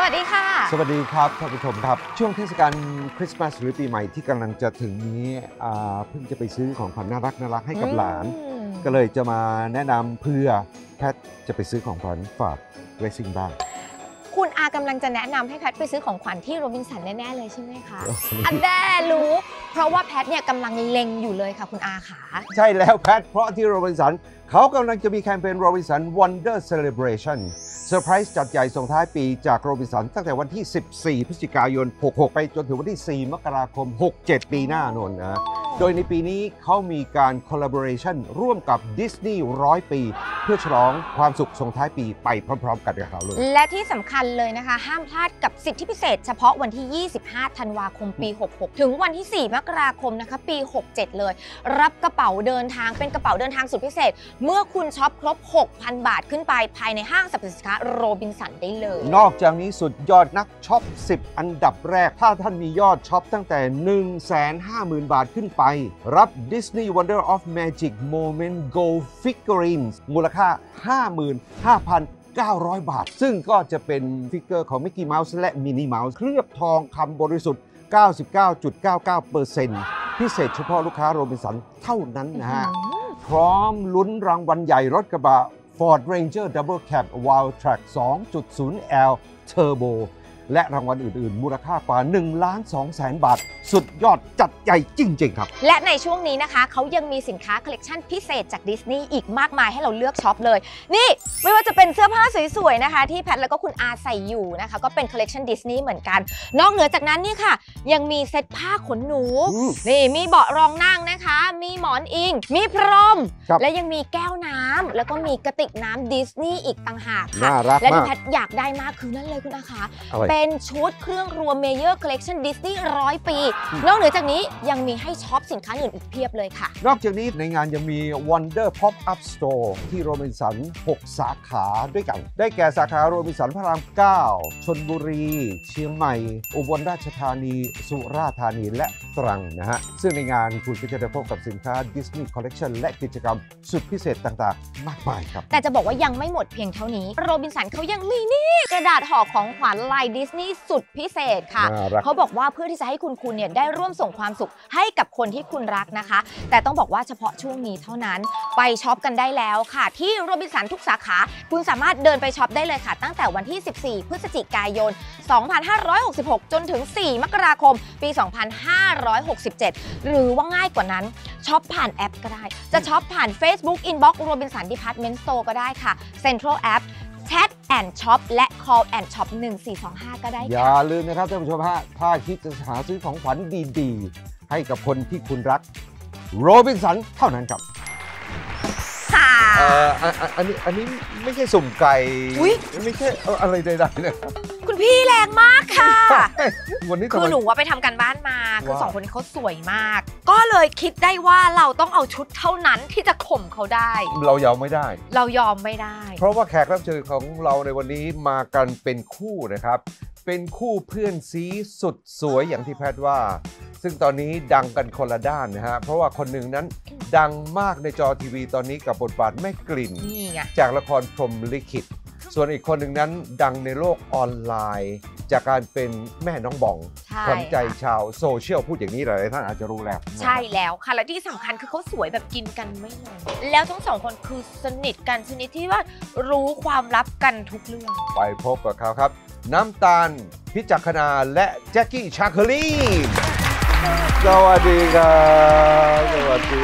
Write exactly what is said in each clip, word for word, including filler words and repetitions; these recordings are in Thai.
วัสดีค่ะสวัสดีครับท่านผู้ชมครับช่วงเทศกาลคริสต์มาสหรือปีใหม่ที่กำลังจะถึงนี้เพิ่งจะไปซื้อของขวัญน่ารักน่ารักให้กับหลานก็เลยจะมาแนะนำเพื่อแพทจะไปซื้อของขวัญฝากเรซิ่งบ้างคุณอากำลังจะแนะนำให้แพทไปซื้อของขวัญที่โรบินสันแน่ๆเลยใช่ไหมคะอันแน่รู้เพราะว่าแพทเนี่ยกำลังเล็งอยู่เลยค่ะคุณอาขาใช่แล้วแพทเพราะที่โรบินสันเขากำลังจะมีแคมเปญโรบินสัน Wonder Celebration เซอร์ไพรส์จัดใหญ่ส่งท้ายปีจากโรบินสันตั้งแต่วันที่สิบสี่พฤศจิกายนหกหกไปจนถึงวันที่สี่มกราคมหกเจ็ดปีหน้านนนะโดยในปีนี้เขามีการ collaboration ร่วมกับดิสนีย์ร้อยปีเพื่อฉลองความสุขส่งท้ายปีไปพร้อมๆกันกับเขาเลยและที่สำคัญเลยนะคะห้ามพลาดกับสิทธิพิเศษเฉพาะวันที่ยี่สิบห้าธันวาคมปีหกหกถึงวันที่สี่มกราคมนะคะปีหกเจ็ดเลยรับกระเป๋าเดินทางเป็นกระเป๋าเดินทางสุดพิเศษเมื่อคุณช็อปครบ หกพัน บาทขึ้นไปภายในห้างสรรพสินค้าโรบินสันได้เลยนอกจากนี้สุดยอดนักช็อปสิบอันดับแรกถ้าท่านมียอดช็อปตั้งแต่ หนึ่งแสนห้าหมื่น บาทขึ้นไปรับ Disney Wonder of Magic Moment Gold Figurines มูลค่า ห้าหมื่นห้าพันเก้าร้อย บาทซึ่งก็จะเป็นฟิกเกอร์ของ Mickey Mouse และ Minnie Mouse เคลือบทองคำบริสุทธิ์ เก้าสิบเก้าจุดเก้าเก้าเปอร์เซ็นต์ พิเศษเฉพาะลูกค้าโรบินสันเท่านั้นนะฮะพร้อมลุ้นรางวัลใหญ่รถกระบะ Ford Ranger Double Cab Wild Track สองจุดศูนย์ แอล Turbo และรางวัลอื่นๆมูลค่ากว่า หนึ่งล้านสองแสน บาทสุดยอดจัดใหญ่จริงๆครับและในช่วงนี้นะคะเขายังมีสินค้าคอลเลกชันพิเศษจากดิสนีย์อีกมากมายให้เราเลือกช็อปเลยนี่ไม่ว่าจะเป็นเสื้อผ้าสวยๆนะคะที่แพทแล้วก็คุณอาใส่อยู่นะคะก็เป็นคอลเลกชันดิสนีย์เหมือนกันนอกเหนือจากนั้นนี่ค่ะยังมีเซ็ตผ้าขนหนูนี่มีเบาะรองนั่งนะคะมีหมอนอิงมีพรมและยังมีแก้วน้ำแล้วก็มีกระติกน้ำดิสนีย์อีกต่างหากค่ะและที่แพทอยากได้มากคือนั่นเลยคุณอาคะเป็นชุดเครื่องรวมเมเยอร์คอลเลกชันดิสนีย์ร้อยปีนอกเหนือจากนี้ยังมีให้ช็อปสินค้าอื่นอีกเพียบเลยค่ะนอกจากนี้ในงานยังมี Wonder Pop-up Store ที่โรบินสันหกสาขาด้วยกันได้แก่สาขาโรบินสันพระรามเก้าชลบุรีเชียงใหม่อุบลราชธานีสุราษฎร์ธานีและตรังนะฮะซึ่งในงานคุณก็จะได้พบกับสินค้า Disney Collection และกิจกรรมสุดพิเศษต่างๆมากมายครับแต่จะบอกว่ายังไม่หมดเพียงเท่านี้โรบินสันเขายังมีนี่กระดาษห่อของขวัญลายดิสนีย์สุดพิเศษค่ะเขาบอกว่าเพื่อที่จะให้คุณคุณเนี่ยได้ร่วมส่งความสุขให้กับคนที่คุณรักนะคะแต่ต้องบอกว่าเฉพาะช่วงนี้เท่านั้นไปช็อปกันได้แล้วค่ะที่โรบินสันทุกสาขาคุณสามารถเดินไปช็อปได้เลยค่ะตั้งแต่วันที่สิบสี่พฤศจิกายนสองพันห้าร้อยหกสิบหกจนถึงสี่มกราคมปีสองพันห้าร้อยหกสิบเจ็ดหรือว่าง่ายกว่านั้นช็อปผ่านแอปก็ได้จะช็อปผ่าน Facebook Inbox Robinson Department Store ก็ได้ค่ะ Central App Chat and Shop และ Call and Shop หนึ่งสี่สองห้าก็ได้ค่ะอย่าลืมนะครับท่านผู้ชมฮะถ้าคิดจะหาซื้อของขวัญดีๆให้กับคนที่คุณรักโรบินสันเท่านั้นครับค่ะเอ่ออันนี้อันนี้ไม่ใช่สุ่มไก่ไม่ใช่อะไรใดๆเลยคุณพี่แรงมากค่ะวันนี้คือหนูว่าไปทำกันบ้านมาคือสองคนนี้เขาสวยมากก็เลยคิดได้ว่าเราต้องเอาชุดเท่านั้นที่จะข่มเขาได้เรายอมไม่ได้เรายอมไม่ได้เพราะว่าแขกรับเชิญของเราในวันนี้มากันเป็นคู่นะครับเป็นคู่เพื่อนซีสุดสวยอย่างที่แพทย์ว่าซึ่งตอนนี้ดังกันคนละด้านนะฮะเพราะว่าคนหนึ่งนั้นดังมากในจอทีวีตอนนี้กับบทบาทแม่กลิ่นจากละครพรหมลิขิตส่วนอีกคนหนึ่งนั้นดังในโลกออนไลน์จากการเป็นแม่น้องบองขวัญใจชาวโซเชียลพูดอย่างนี้หลายท่านอาจจะรู้แล้วใช่แล้วค่ะและที่สำคัญคือเขาสวยแบบกินกันไม่ลงแล้วทั้งสองคนคือสนิทกันชนิดที่ว่ารู้ความลับกันทุกเรื่องไปพบกับเขาครับน้ำตาลพิจักขณาและแจ็คกี้ชาคลีสวัสดีครับสวัสดี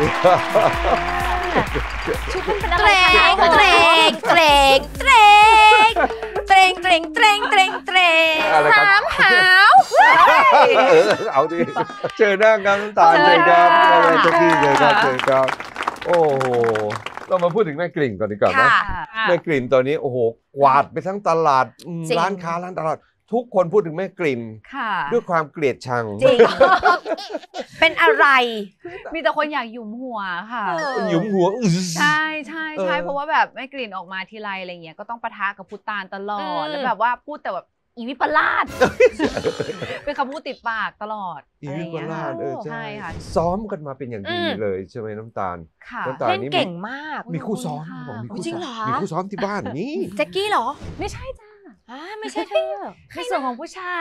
ชุดมันเป็นอะไรเตรงเตรงเตรงเตรงเตรงเตรงเตรงเตรงสามหาวเอาดิเจอหน้ากันน้ำตาลเจอครับแจ็คกี้เจอครับเจอครับโอ้โหเรามาพูดถึงแม่กลิ่นก่อนดีกว่านะแม่กลิ่นตอนนี้โอ้โหกวาดไปทั้งตลาดร้านค้าร้านตลาดทุกคนพูดถึงแม่กลิ่นด้วยความเกลียดชังจริงเป็นอะไรมีแต่คนอยากหยุมหัวค่ะหยุมหัวใช่ใช่ใช่เพราะว่าแบบแม่กลิ่นออกมาทีไรอะไรเงี้ยก็ต้องปะทะกับพุตานตลอดแล้วแบบว่าพูดแต่แบบอีวิปลาสเป็นคำพูดติดปากตลอดอีวิปลาสเออใช่ค่ะซ้อมกันมาเป็นอย่างดีเลยใช่ไหมน้ำตาลน้ำตาลนี่เก่งมากมีคู่ซ้อมบอกมีคู่ซ้อมมีคู่ซ้อมที่บ้านนี่แจ็คกี้เหรอไม่ใช่จ้าอ่าไม่ใช่เธอในส่วนของผู้ชาย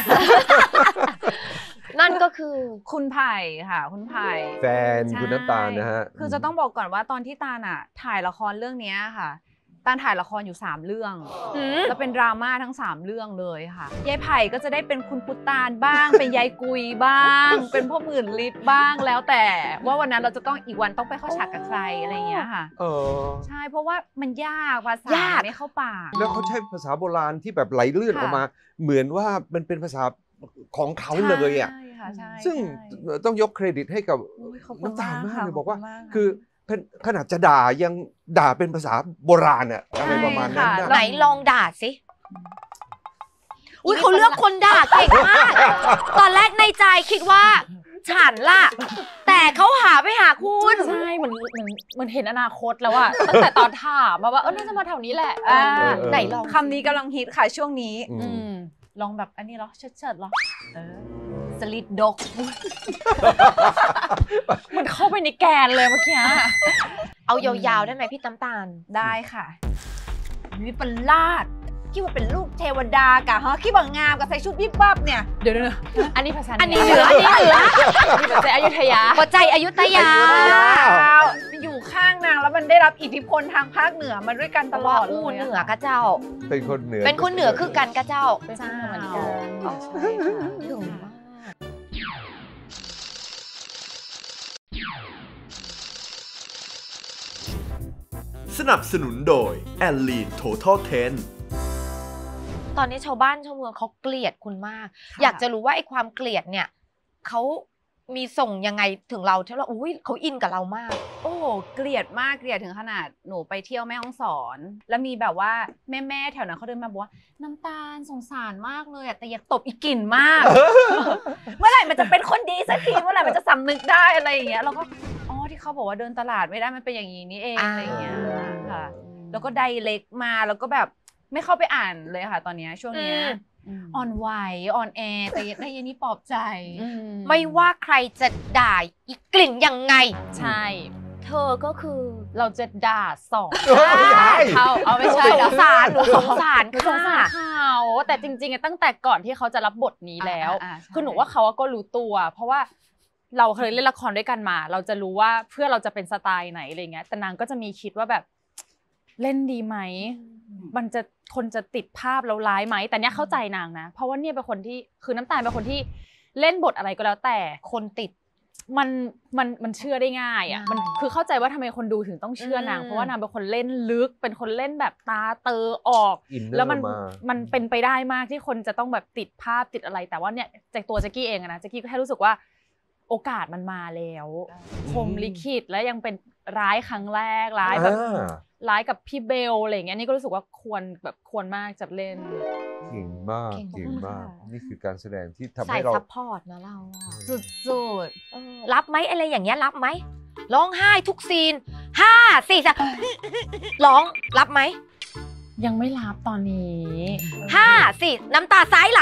นั่นก็คือคุณไผ่ค่ะคุณไผ่แฟนคุณน้ำตาลนะฮะคือจะต้องบอกก่อนว่าตอนที่ตาลอ่ะถ่ายละครเรื่องนี้ค่ะตาลถ่ายละครอยู่สามเรื่องแล้วเป็นดราม่าทั้งสามเรื่องเลยค่ะยายไผ่ก็จะได้เป็นคุณพุตานบ้าง เป็นยายกุยบ้าง เป็นพ่อหมื่นฤทธิ์บ้างแล้วแต่ว่าวันนั้นเราจะต้องอีกวันต้องไปเข้าฉากกับใครอะไรอย่างเงี้ยค่ะเออใช่เพราะว่ามันยากภาษาไม่เข้าปากแล้วเขาใช้ภาษาโบราณที่แบบไหลลื่นออกมาเหมือนว่ามันเป็นภาษาของเขาเลยอ่ะซึ่งต้องยกเครดิตให้กับน้ำตาลมากเลยบอกว่าคือขนาดจะด่ายังด่าเป็นภาษาโบราณอะอะไรประมาณนั้นไหนลองด่าสิอุ้ยเขาเลือกคนด่าเก่งมากตอนแรกในใจคิดว่าฉันล่ะแต่เขาหาไปหาคุณใช่เหมือนเหมือนเหมือนเห็นอนาคตแล้วอะตั้งแต่ตอนถามมาว่าเออน่าจะมาแถวนี้แหละไหนลองคำนี้กำลังฮิตค่ะช่วงนี้ลองแบบอันนี้เหรอเชิดเชิดเหรอสลิดดกมันเข้าไปในแกนเลยเมื่อกี้เอายาวๆได้ไหมพี่น้ำตาลได้ค่ะวิปลาสคิดว่าเป็นลูกเทวดากะฮะคิดว่างามกับใส่ชุดวิบวับเนี่ยเดี๋ยวๆอันนี้ภาษาอันนี้เหนืออันนี้เหนือปัจจัยอยุธยาปัจจัยอยุธยามันอยู่ข้างนางแล้วมันได้รับอิทธิพลทางภาคเหนือมาด้วยกันตลอดอู้เหนือกะเจ้าเป็นคนเหนือเป็นคนเหนือคือกันกะเจ้าเป็นคนเหมือนกันถึงมากสนับสนุนโดยแอลลีน Total เท็นตอนนี้ชาวบ้านชาวเมืองเขาเกลียดคุณมากอยากจะรู้ว่าไอ้ความเกลียดเนี่ยเขามีส่งยังไงถึงเราเท่าไหร่อุ้ยเขาอินกับเรามากโอ้เกลียดมากเกลียดถึงขนาดหนูไปเที่ยวแม่ฮ่องสอนแล้วมีแบบว่าแม่แม่แถวนั้นเขาเดินมาบอกว่าน้ำตาลสงสารมากเลยแต่อยากตบอีกกลิ่นมาก เมื่อไหร่มันจะเป็นคนดีสักทีเมื่อไหร่มันจะสำนึกได้อะไรอย่างเงี้ยเราก็อ๋อที่เขาบอกว่าเดินตลาดไม่ได้มันเป็นอย่างนี้นี่เองอะไรอย่างเงี้ยค่ะแล้วก็ไดเรกมาแล้วก็แบบไม่เข้าไปอ่านเลยค่ะตอนนี้ช่วงนี้อ่อนไหวอ่อนแอแต่ได้ยินนี่ปลอบใจไม่ว่าใครจะด่าอีกกลิ่นยังไงใช่เธอก็คือเราจะด่าสองเขาเอาไม่ใช่สงสารหรือสงสารสงสารเขาแต่จริงๆตั้งแต่ก่อนที่เขาจะรับบทนี้แล้วคือหนูว่าเขาก็รู้ตัวเพราะว่าเราเคยเล่นละครด้วยกันมาเราจะรู้ว่าเพื่อเราจะเป็นสไตล์ไหนอะไรเงี้ยแต่นางก็จะมีคิดว่าแบบเล่นดีไหมมันจะคนจะติดภาพเราร้ายไหมแต่เนี้ยเข้าใจนางนะเพราะว่าเนี่ยเป็นคนที่คือน้ำตาลเป็นคนที่เล่นบทอะไรก็แล้วแต่คนติดมันมันมันเชื่อได้ง่ายอ่ะมันคือเข้าใจว่าทำไมคนดูถึงต้องเชื่อนางเพราะว่านางเป็นคนเล่นลึกเป็นคนเล่นแบบตาเตอออกแล้วมันมันเป็นไปได้มากที่คนจะต้องแบบติดภาพติดอะไรแต่ว่าเนี่ยจากตัวแจ็คกี้เองนะแจ็คกี้ก็แค่รู้สึกว่าโอกาสมันมาแล้วพรหมลิขิตแล้วยังเป็นร้ายครั้งแรกร้ายแบบร้ายกับพี่เบลอะไรอย่างเงี้ยนี่ก็รู้สึกว่าควรแบบควรมากจะเล่นเก่งมากเก่งมากนี่คือการแสดงที่ทำให้เราใส่ซัพพอร์ตนะเราสุดๆรับไหมอะไรอย่างเงี้ยรับไหมร้องไห้ทุกซีนห้าสี่สามร้องรับไหมยังไม่รับตอนนี้ห้าสี่น้ำตาซ้ายไหล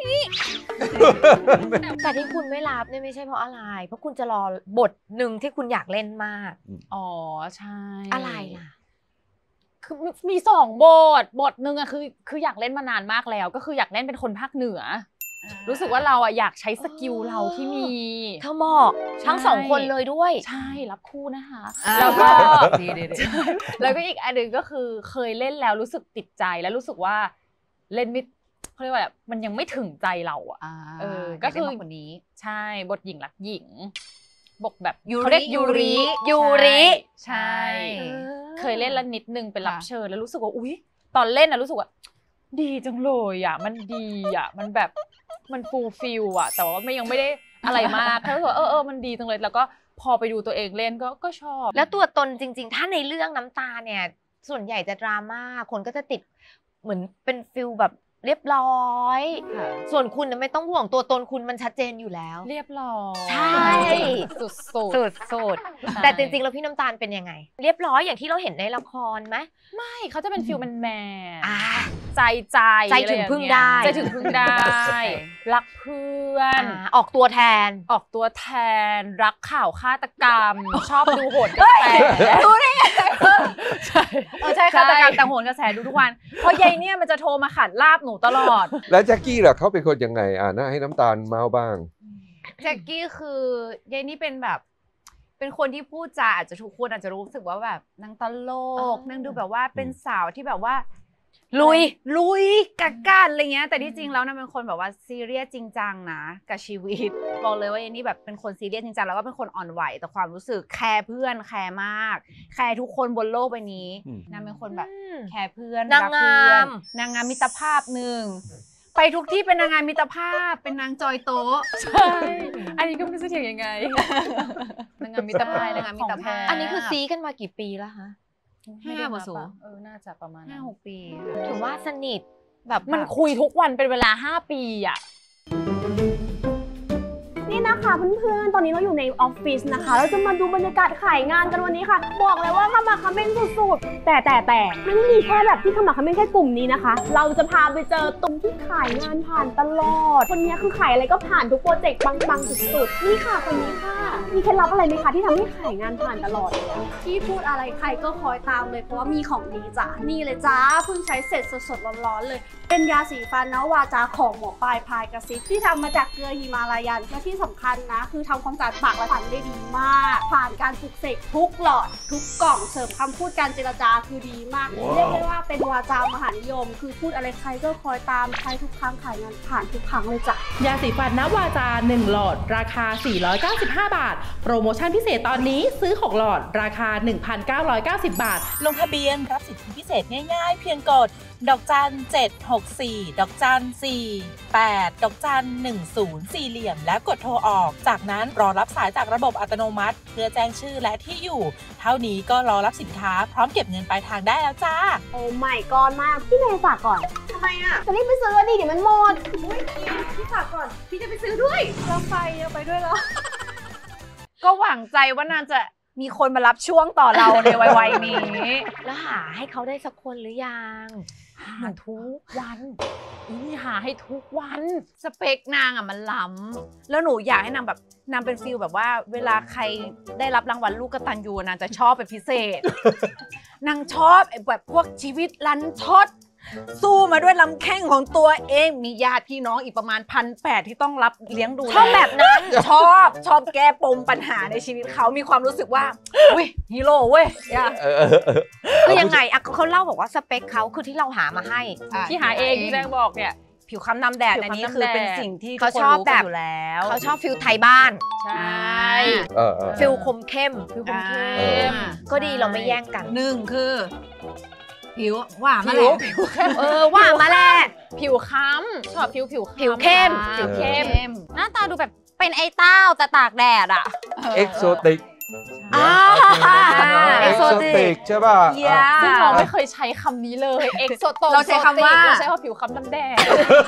แต่ที่คุณไม่รับเนี่ยไม่ใช่เพราะอะไรเพราะคุณจะรอบทหนึ่งที่คุณอยากเล่นมากอ๋อใช่อะไรล่ะคือมีสองบทบทหนึ่งอะคือคืออยากเล่นมานานมากแล้วก็คืออยากเล่นเป็นคนภาคเหนือรู้สึกว่าเราอะอยากใช้สกิลเราที่มีเธอเหมาะทั้งสองคนเลยด้วยใช่รับคู่นะคะแล้วก็แล้วก็อีกอันหนึ่งก็คือเคยเล่นแล้วรู้สึกติดใจแล้วรู้สึกว่าเล่นไม่เขาเรียกว่าแบบมันยังไม่ถึงใจเราอะเออก็คือคนนี้ใช่บทหญิงรักหญิงบทแบบเขาเรียกยูริยูริใช่เคยเล่นแล้วนิดนึงเป็นรับเชิญแล้วรู้สึกว่าอุ๊ยตอนเล่นนะรู้สึกว่าดีจังเลยอ่ะมันดีอ่ะมันแบบมันฟูลฟิลอ่ะแต่ว่าไม่ยังไม่ได้อะไรมากแค่รู้สึกเออเออมันดีจังเลยแล้วก็พอไปดูตัวเองเล่นก็ก็ชอบแล้วตัวตนจริงๆถ้าในเรื่องน้ำตาเนี่ยส่วนใหญ่จะดราม่าคนก็จะติดเหมือนเป็นฟิลแบบเรียบร้อยส่วนคุณน่ะไม่ต้องห่วงตัวตนคุณมันชัดเจนอยู่แล้วเรียบร้อยใช่สุดสุดสุดสุดแต่จริงๆแล้วพี่น้ำตาลเป็นยังไงเรียบร้อยอย่างที่เราเห็นในละครไหมไม่เขาจะเป็นฟิลแมนแมนสใจใจใจถึงพึ่งได้ใจถึงพึ่งได้รักเพื่อนออกตัวแทนออกตัวแทนรักข่าวฆาตกรรม ชอบดูโหนกระแสรู้ได้ไงใช่เออใช่ฆาตกรรมแต่โหนกระแสดูทุกวันเพราะยายเนี่ยมันจะโทรมาขัดลาบหนูตลอดแล้วแจ็คกี้ล่ะเขาเป็นคนยังไงอ่ะน่าให้น้ำตาลเมาบ้างแจ็คกี้คือยายนี่เป็นแบบเป็นคนที่พูดจาอาจจะทุกคนอาจจะรู้สึกว่าแบบนางตลกนางดูแบบว่าเป็นสาวที่แบบว่าลุยลุยกักกันอะไรเงี้ยแต่ที่จริงแล้วนางเป็นคนแบบว่าซีเรียสจริงจังนะกับชีวิตบอกเลยว่าเอนี่แบบเป็นคนซีเรียสจริงจังแล้วก็เป็นคนอ่อนไหวแต่ความรู้สึกแคร์เพื่อนแคร์มากแคร์ทุกคนบนโลกใบนี้นางเป็นคนแบบแคร์เพื่อนรักเพื่อนนางงามมิตรภาพหนึ่งไปทุกที่เป็นนางงามมิตรภาพเป็นนางจอยโต๊ะใช่อันนี้ก็ไม่รู้จะเถียงยังไงนางงามมิตรภาพนางงามมิตรภาพอันนี้คือซีกันมากี่ปีแล้วคะห้าปีเออน่าจะประมาณห้าหกปีถือว่าสนิทแบบมันคุยทุกวันเป็นเวลาห้าปีอ่ะนี่นะคะเพื่อนๆตอนนี้เราอยู่ในออฟฟิศนะคะเราจะมาดูบรรยากาศขายงานกันวันนี้ค่ะบอกเลยว่าขมักเขม้นสุดๆแต่แต่แต่ไม่ได้มีแค่แบบที่ขมักเขม้นแค่กลุ่มนี้นะคะเราจะพาไปเจอตรงที่ขายงานผ่านตลอดคนนี้คือขายอะไรก็ผ่านทุกโปรเจกต์ปังๆสุดๆนี่ค่ะคนนี้ค่ะมีเคล็ดลับอะไรไหมคะที่ทำให้ขายงานผ่านตลอดที่พูดอะไรใครก็คอยตามเลยเพราะว่ามีของดีจ้ะนี่เลยจ้าเพิ่งใช้เสร็จสดๆร้อนๆเลยเป็นยาสีฟันนะวาจาของหมอปลายพายกระซิบที่ทำมาจากเกลือฮิมาลายันและที่สำคัญนะคือทำความสะอาดปากและฟันได้ดีมากผ่านการปลุกเสกทุกหลอดทุกกล่องเสริมคำพูดการเจรจาคือดีมากเรียกได้ว่าเป็นวาจามหานิยมคือพูดอะไรใครก็คอยตามใช้ทุกครั้งขายงานผ่านทุกครั้งเลยจ้ะยาสีฟันนวาจาหนึ่งหลอดราคาสี่ร้อยเก้าสิบห้าบาทโปรโมชั่นพิเศษตอนนี้ซื้อหกหลอดราคา หนึ่งพันเก้าร้อยเก้าสิบ บาทลงทะเบียนรับสิทธิพิเศษง่ายๆเพียงกดดอกจันเจ็ดหกสี่ดอกจันสี่แปดดอกจันหนึ่งศูนย์สี่เหลี่ยมแล้วกดโทรออกจากนั้นรอรับสายจากระบบอัตโนมัติเพื่อแจ้งชื่อและที่อยู่เท่านี้ก็รอรับสินค้าพร้อมเก็บเงินปลายทางได้แล้วจ้าโอ้ไม่ก่อนมากพี่เมย์ฝากก่อนทำไมอ่ะจะรีบไปซื้อดิเดี๋ยวมันหมดพี่ฝากก่อนพี่จะไปซื้อด้วยเราไปเอาไปด้วยแล้วก็หวังใจว่านางจะมีคนมารับช่วงต่อเราในวัยนี้แล้วหาให้เขาได้สักคนหรือยังหาทุกวันนี่หาให้ทุกวันสเปคนางอ่ะมันล้ำแล้วหนูอยากให้นางแบบนางเป็นฟีลแบบว่าเวลาใครได้รับรางวัลลูกกตัญญูนางจะชอบเป็นพิเศษนางชอบแบบพวกชีวิตรันทดสู้มาด้วยลำแข้งของตัวเองมีญาติพี่น้องอีกประมาณพันแปดที่ต้องรับเลี้ยงดูชอบแบบนั้นชอบชอบแก้ปมปัญหาในชีวิตเขามีความรู้สึกว่าอุ้ยฮีโร่เว้ยคือยังไงอ่ะเขาเล่าบอกว่าสเปคเขาคือที่เราหามาให้ที่หาเองที่แม่บอกเนี่ยผิวค้ำน้ำแดดอันนี้คือเป็นสิ่งที่เขาชอบแบบอยู่แล้วเขาชอบฟิลไทยบ้านใช่ฟิลคมเข้มฟิลคมเข้มก็ดีเราไม่แย่งกันหนึ่งคือผิวว่ามาแล้วผิวเข้มเออว่ามาแล้วผิวค้ำชอบผิวผิวผิวเข้มผิวเข้มหน้าตาดูแบบเป็นไอ้เต้าแต่ตากแดดอ่ะเอ็กโซติกอ่าเอ็กโซติกใช่ป่ะซึ่งเราไม่เคยใช้คำนี้เลยเอ็กโซโตเราใช้คำว่าเราใช้คำผิวค้ำน้ำแดง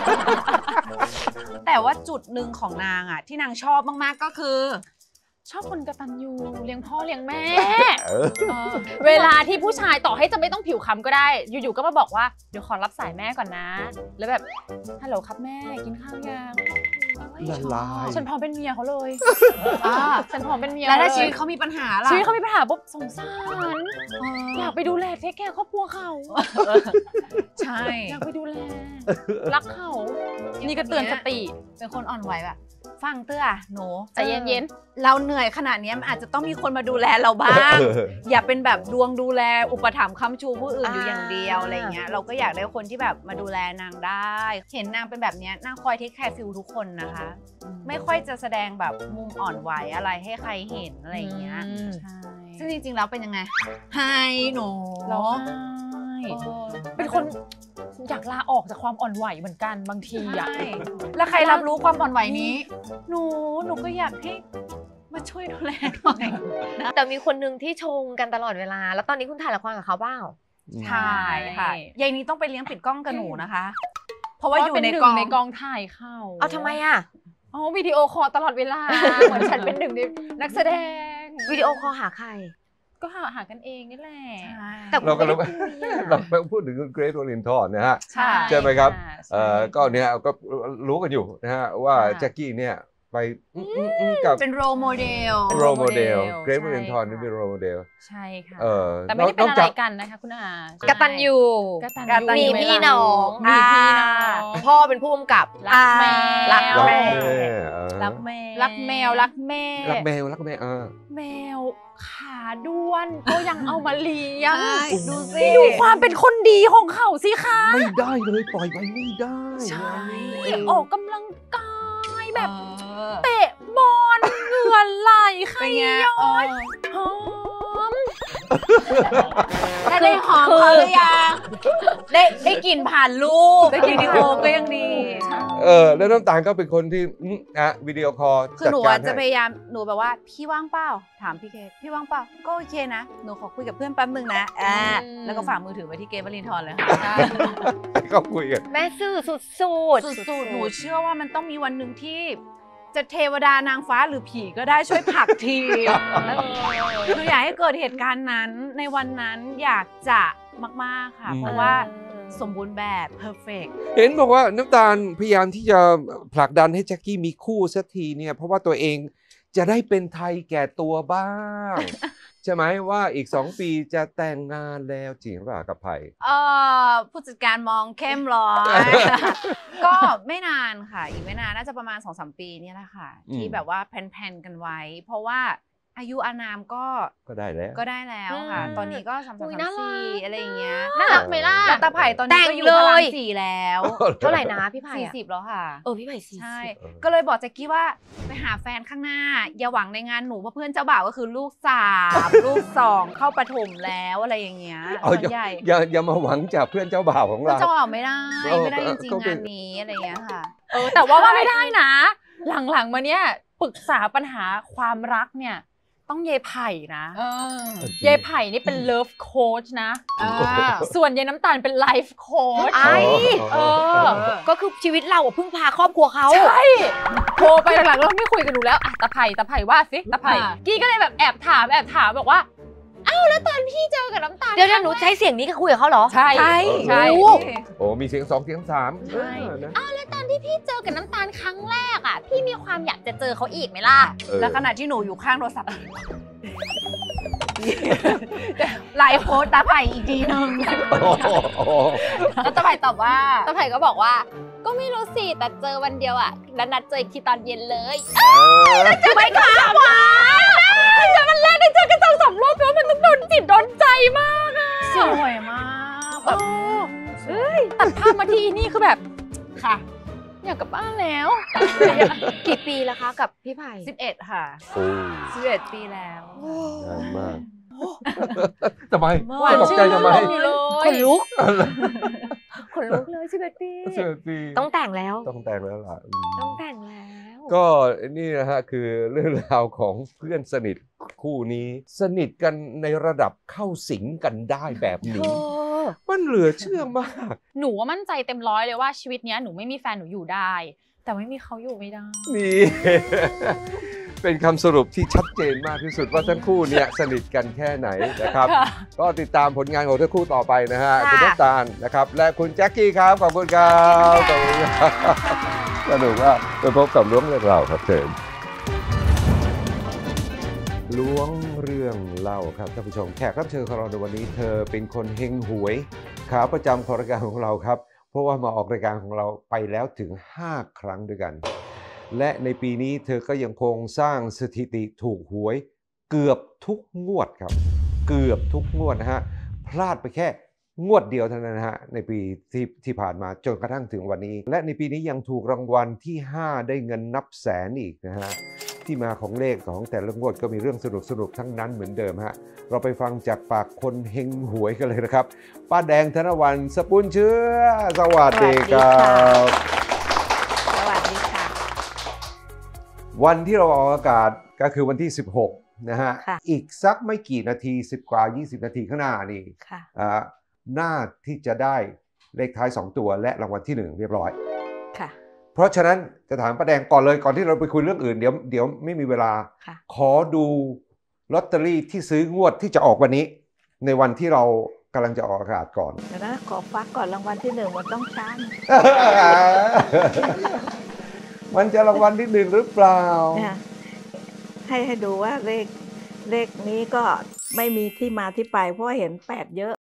แต่ว่าจุดหนึ่งของนางอ่ะที่นางชอบมากๆก็คือชอบคนกตัญญูเลี้ยงพ่อเลี้ยงแม่เวลาที่ผู้ชายต่อให้จะไม่ต้องผิวค้ำก็ได้อยู่ๆก็มาบอกว่าเดี๋ยวขอรับสายแม่ก่อนนะแล้วแบบฮัลโหลครับแม่กินข้าวยังละลายฉันพร้อมเป็นเมียเขาเลยฉันพร้อมเป็นเมียแล้วถ้าชีวิตเขามีปัญหาล่ะชีวิตเขามีปัญหาปุ๊บสงสารอยากไปดูแลเทคแคร์ครอบครัวเขาใช่อยากไปดูแลรักเขานี่ก็เตือนสติเป็นคนอ่อนไหวแบบฟังเตื้อหนูใจเย็นๆเราเหนื่อยขนาดนี้มันอาจจะต้องมีคนมาดูแลเราบ้างอย่าเป็นแบบดวงดูแลอุปถัมภ์ค้ำชูผู้อื่นอยู่อย่างเดียวอะไรเงี้ยเราก็อยากได้คนที่แบบมาดูแลนางได้เห็นนางเป็นแบบนี้นางคอยเทคแคร์ฟิลทุกคนนะคะไม่ค่อยจะแสดงแบบมุมอ่อนไหวอะไรให้ใครเห็นอะไรเงี้ยใช่ซึ่งจริงๆแล้วเป็นยังไงไฮหนูร้องไห้เป็นคนอยากลาออกจากความอ่อนไหวเหมือนกันบางทีอะแล้วใครรับรู้ความอ่อนไหวนี้หนูหนูก็อยากให้มาช่วยดูแลหน่อยนะแต่มีคนนึงที่ชงกันตลอดเวลาแล้วตอนนี้คุณถ่ายละครกับเขาเปล่าถ่ายค่ะยายนี้ต้องไปเลี้ยงปิดกล้องกับหนูนะคะเพราะว่าอยู่ในกองในกองถ่ายเข้าเอาทำไมอ่ะอ๋อวิดีโอคอลตลอดเวลาเหมือนฉันเป็นหนึ่งในนักแสดงวิดีโอคอลหาใครก็หาหากันเองนี่แหละแต่เราก็ไม่เราได้คุยอะเราพูดถึงเกรทวอลินทอนนะฮะใช่ใช่ไหมครับค่ะเอ่อก็เนี่ยก็รู้กันอยู่นะฮะว่าแจ็คกี้เนี่ยไปอื้ออื้ออื้อกับเป็นโรโมเดลโรโมเดลใช่เกรทวอลินทอนนี่เป็นโรโมเดลใช่ค่ะเออแต่ไม่ได้เป็นนอกอะไรจากกันนะคะคุณอากตัญญูกตัญกตัญมีญูพี่น้องมีพี่น้องพ่อเป็นผู้กำกับรักแมวรักรักแม่แม่เออรักแมวรักแมวรักแม่รักแมวรักแมวเออแมวขาด้วนก็ยังเอามาเลี้ยงใช่ดูสิดูความเป็นคนดีของเขาสิคะไม่ได้เลยปล่อยไปไม่ได้ใช่ออกกำลังกายแบบเออเตะบอลเหงื่อไหลใครเป็นไงย้อยเออหอมถ้าได้หอมเขาหรือยังได้ได้กลิ่นผ่านรูปได้กลิ่นวิดีโอก็ยังดีเออแล้วน้ำตาลก็เป็นคนที่อื้ออ่ะวิดีโอคอลคือจัดหนูการอะจะพให้ยายามหนูแบบว่าพี่ว่างเปล่าถามพี่เคสพี่ว่างเปล่าก็โอเคนะหนูขอคุยกับเพื่อนแป๊บนึงนะอ่าแล้วก็ฝากมือถือไว้ที่เกมวลินทร์เลยค่ะก็คุยกันแม่ซื่อสุดสุดสุดๆหนูเชื่อว่ามันต้องมีวันหนึ่งที่จะเทวดานางฟ้าหรือผีก็ได้ช่วยผลักทีคืออยากให้เกิดเหตุการณ์นั้นในวันนั้นอยากจะมากๆค่ะ เพราะว่าสมบูรณ์แบบ perfect เห็นบอกว่าน้ำตาลพยายามที่จะผลักดันให้แจ็คกี้มีคู่สักทีเนี่ยเพราะว่าตัวเองจะได้เป็นไทยแก่ตัวบ้าง ใช่ไหมว่าอีกสองปีจะแต่งงานแล้วจริงหรือเปล่ากับไผ่เอ่อผู้จัดการมองเข้มร้อย ก็ไม่นานค่ะ อีกไม่นานน่าจะประมาณ สองสาม ปีเนี่ยแหละค่ะอืมที่แบบว่าแพลนๆกันไว้ เพราะว่าอายุอานามก็ก็ได้แล้วก็ได้แล้วค่ะอืมตอนนี้ก็สามสามอุ๊ยสามน่ารัสี่กอะไรอย่างเงี้ยน่ารักไหมล่ะแล้วตาไผ่ตอนนี้ก็อยู่แต่งพเลลัยงสี่แล้วเท่าไหร่นะพี่ไผ่สี่อะสิบแล้วค่ะเออพี่ไผ่สี่ใช่เออก็เลยบอกแจ็คกี้ว่าไปหาแฟนข้างหน้า อย่าหวังในงานหนูเพราะเพื่อนเจ้าบ่าวก็คือลูกสาม ลูกสองเข้าประถมแล้วอะไรอย่างเงี้ยเอาส่วนใหญ่อย่าอย่ามาหวังจากเพื่อนเจ้าบ่าวของเพื่อนเราเจ้าบ่าวไม่ได้เออไม่ได้จริงก็ๆเป็นงานนี้อะไรอย่างเงี้ยค่ะเออแต่ว่าว่าไม่ได้นะ หลังๆมาเนี้ยปรึกษาปัญหาความรักเนี่ยต้องเยายไผ่นะเยายไผ่นี่เป็นเลิฟโค้ชนะอ่าส่วนเยายน้ำตาลเป็นไลฟ์โค้ชไอ้เออก็คือชีวิตเราอะพึ่งพาครอบครัวเขาใช่โทรไปหลังๆเราไม่คุยกันหนูแล้วอ่ะตาไผ่ตาไผ่ว่าสิตาไผ่อ่ากี้ก็เลยแบบแอบถามแอบถามบอกว่าอ้าวแล้วตอนพี่เจอกับน้ำตาลเดี๋ยวเดี๋ยวหนูใช้เสียงนี้กับคุยกับเขาเหรอใช่ใช่ใช่โอ้โอ้มีเสียงสองเสียงสามใช่เออนะอ้าวแล้วตอนที่พี่เจอกับน้ำตาลครั้งแรกอ่ะพี่มีความอยากจะเจอเขาอีกไหมล่ะเออแล้วขณะที่หนูอยู่ข้างโทรศัพท์ ไลฟ์โพสต์ตาไผ่อีกทีนึงโอ้โหแล้วตาไผ่ตอบว่าตาไผ่ก็บอกว่าก็ไม่รู้สิแต่เจอวันเดียวอ่ะแล้วนัดเจออีกทีตอนเย็นเลยเออจะไปค่ะวะเจอมันแรกได้เจอกันสองสามรอบแล้วมันต้องโดนจิตโดนใจมากอ่ะสวยมากแบบเอ้ยตัดภาพมาที่นี่คือแบบค่ะอยากกลับบ้านแล้วกี่ปีแล้วคะกับพี่ไผ่สิบเอ็ดค่ะโอ้สิบเอ็ดปีแล้วนานมากทำไมหวานตกใจทำไมชื่นอยู่เลยขนลุกขนลุกเลยสิบเอ็ดปีเสียปีต้องแต่งแล้วต้องแต่งแล้วล่ะอืมต้องแต่งแล้วก็นี่นะฮะคือเรื่องราวของเพื่อนสนิทคู่นี้ สนิทกันในระดับเข้าสิงกันได้แบบเธนี้อมันเหลือเชื่อมากหนูว่ามั่นใจเต็มร้อยเลยว่าชีวิตเนี้ยหนูไม่มีแฟนหนูอยู่ได้ แต่ไม่มีเขาอยู่ไม่ได้นี่ เป็นคำสรุปที่ชัดเจนมากที่สุดว่าทั้งคู่เนี่ยสนิทกันแค่ไหนนะครับค่ะก็ติดตามผลงานของทั้งคู่ต่อไปนะฮะค่ะคุณน้ำตาลนะครับ และคุณแจ็คกี้ครับขอบคุณครับขอบคุณครับสนุกว่ากไปพบกับล้วงเรื่องราวครับเชิญล้วงเรื่องเล่าครับท่านผู้ชมแขกรับเชิญของเราในวันนี้เธอเป็นคนเฮงหวยขาประจำของรายการของเราครับ เพราะว่ามาออกรายการของเราไปแล้วถึงห้าครั้งด้วยกันและในปีนี้เธอก็ยังคงสร้างสถิติถูกหวยเกือบทุกงวดครับเกือบทุกงวดนะฮะพลาดไปแค่งวดเดียวเท่านั้นนะฮะในปีที่ที่ผ่านมาจนกระทั่งถึงวันนี้และในปีนี้ยังถูกรางวัลที่ห้าได้เงินนับแสนอีกนะฮะที่มาของเลขของแต่ละงวดก็มีเรื่องสนุกสนุกทั้งนั้นเหมือนเดิมฮะเราไปฟังจากปากคนเฮงหวยกันเลยนะครับป้าแดงธนวรรณสกุลเชื้อสวัสดีครับสวัสดีค่ะวันที่เราออกอากาศก็คือวันที่สิบหกนะฮะค่ะอีกสักไม่กี่นาทีสิบกว่ายี่สิบนาทีข้างหน้านี่ค่ะอ่าหน้าที่จะได้เลขท้ายสองตัวและรางวัลที่หนึ่งเรียบร้อยค่ะเพราะฉะนั้นจะถามป้าแดงก่อนเลยก่อนที่เราไปคุยเรื่องอื่นเดี๋ยวเดี๋ยวไม่มีเวลาค่ะขอดูลอตเตอรี่ที่ซื้องวดที่จะออกวันนี้ในวันที่เรากำลังจะออกอากาศก่อนเดี๋ยวนะขอฟักก่อนรางวัลที่หนึ่งมันต้องช้ามันจะรางวัลที่หนึ่งหรือเปล่าให้ให้ดูว่าเลขเลขนี้ก็ไม่มีที่มาที่ไปเพราะเห็นแปดเยอะ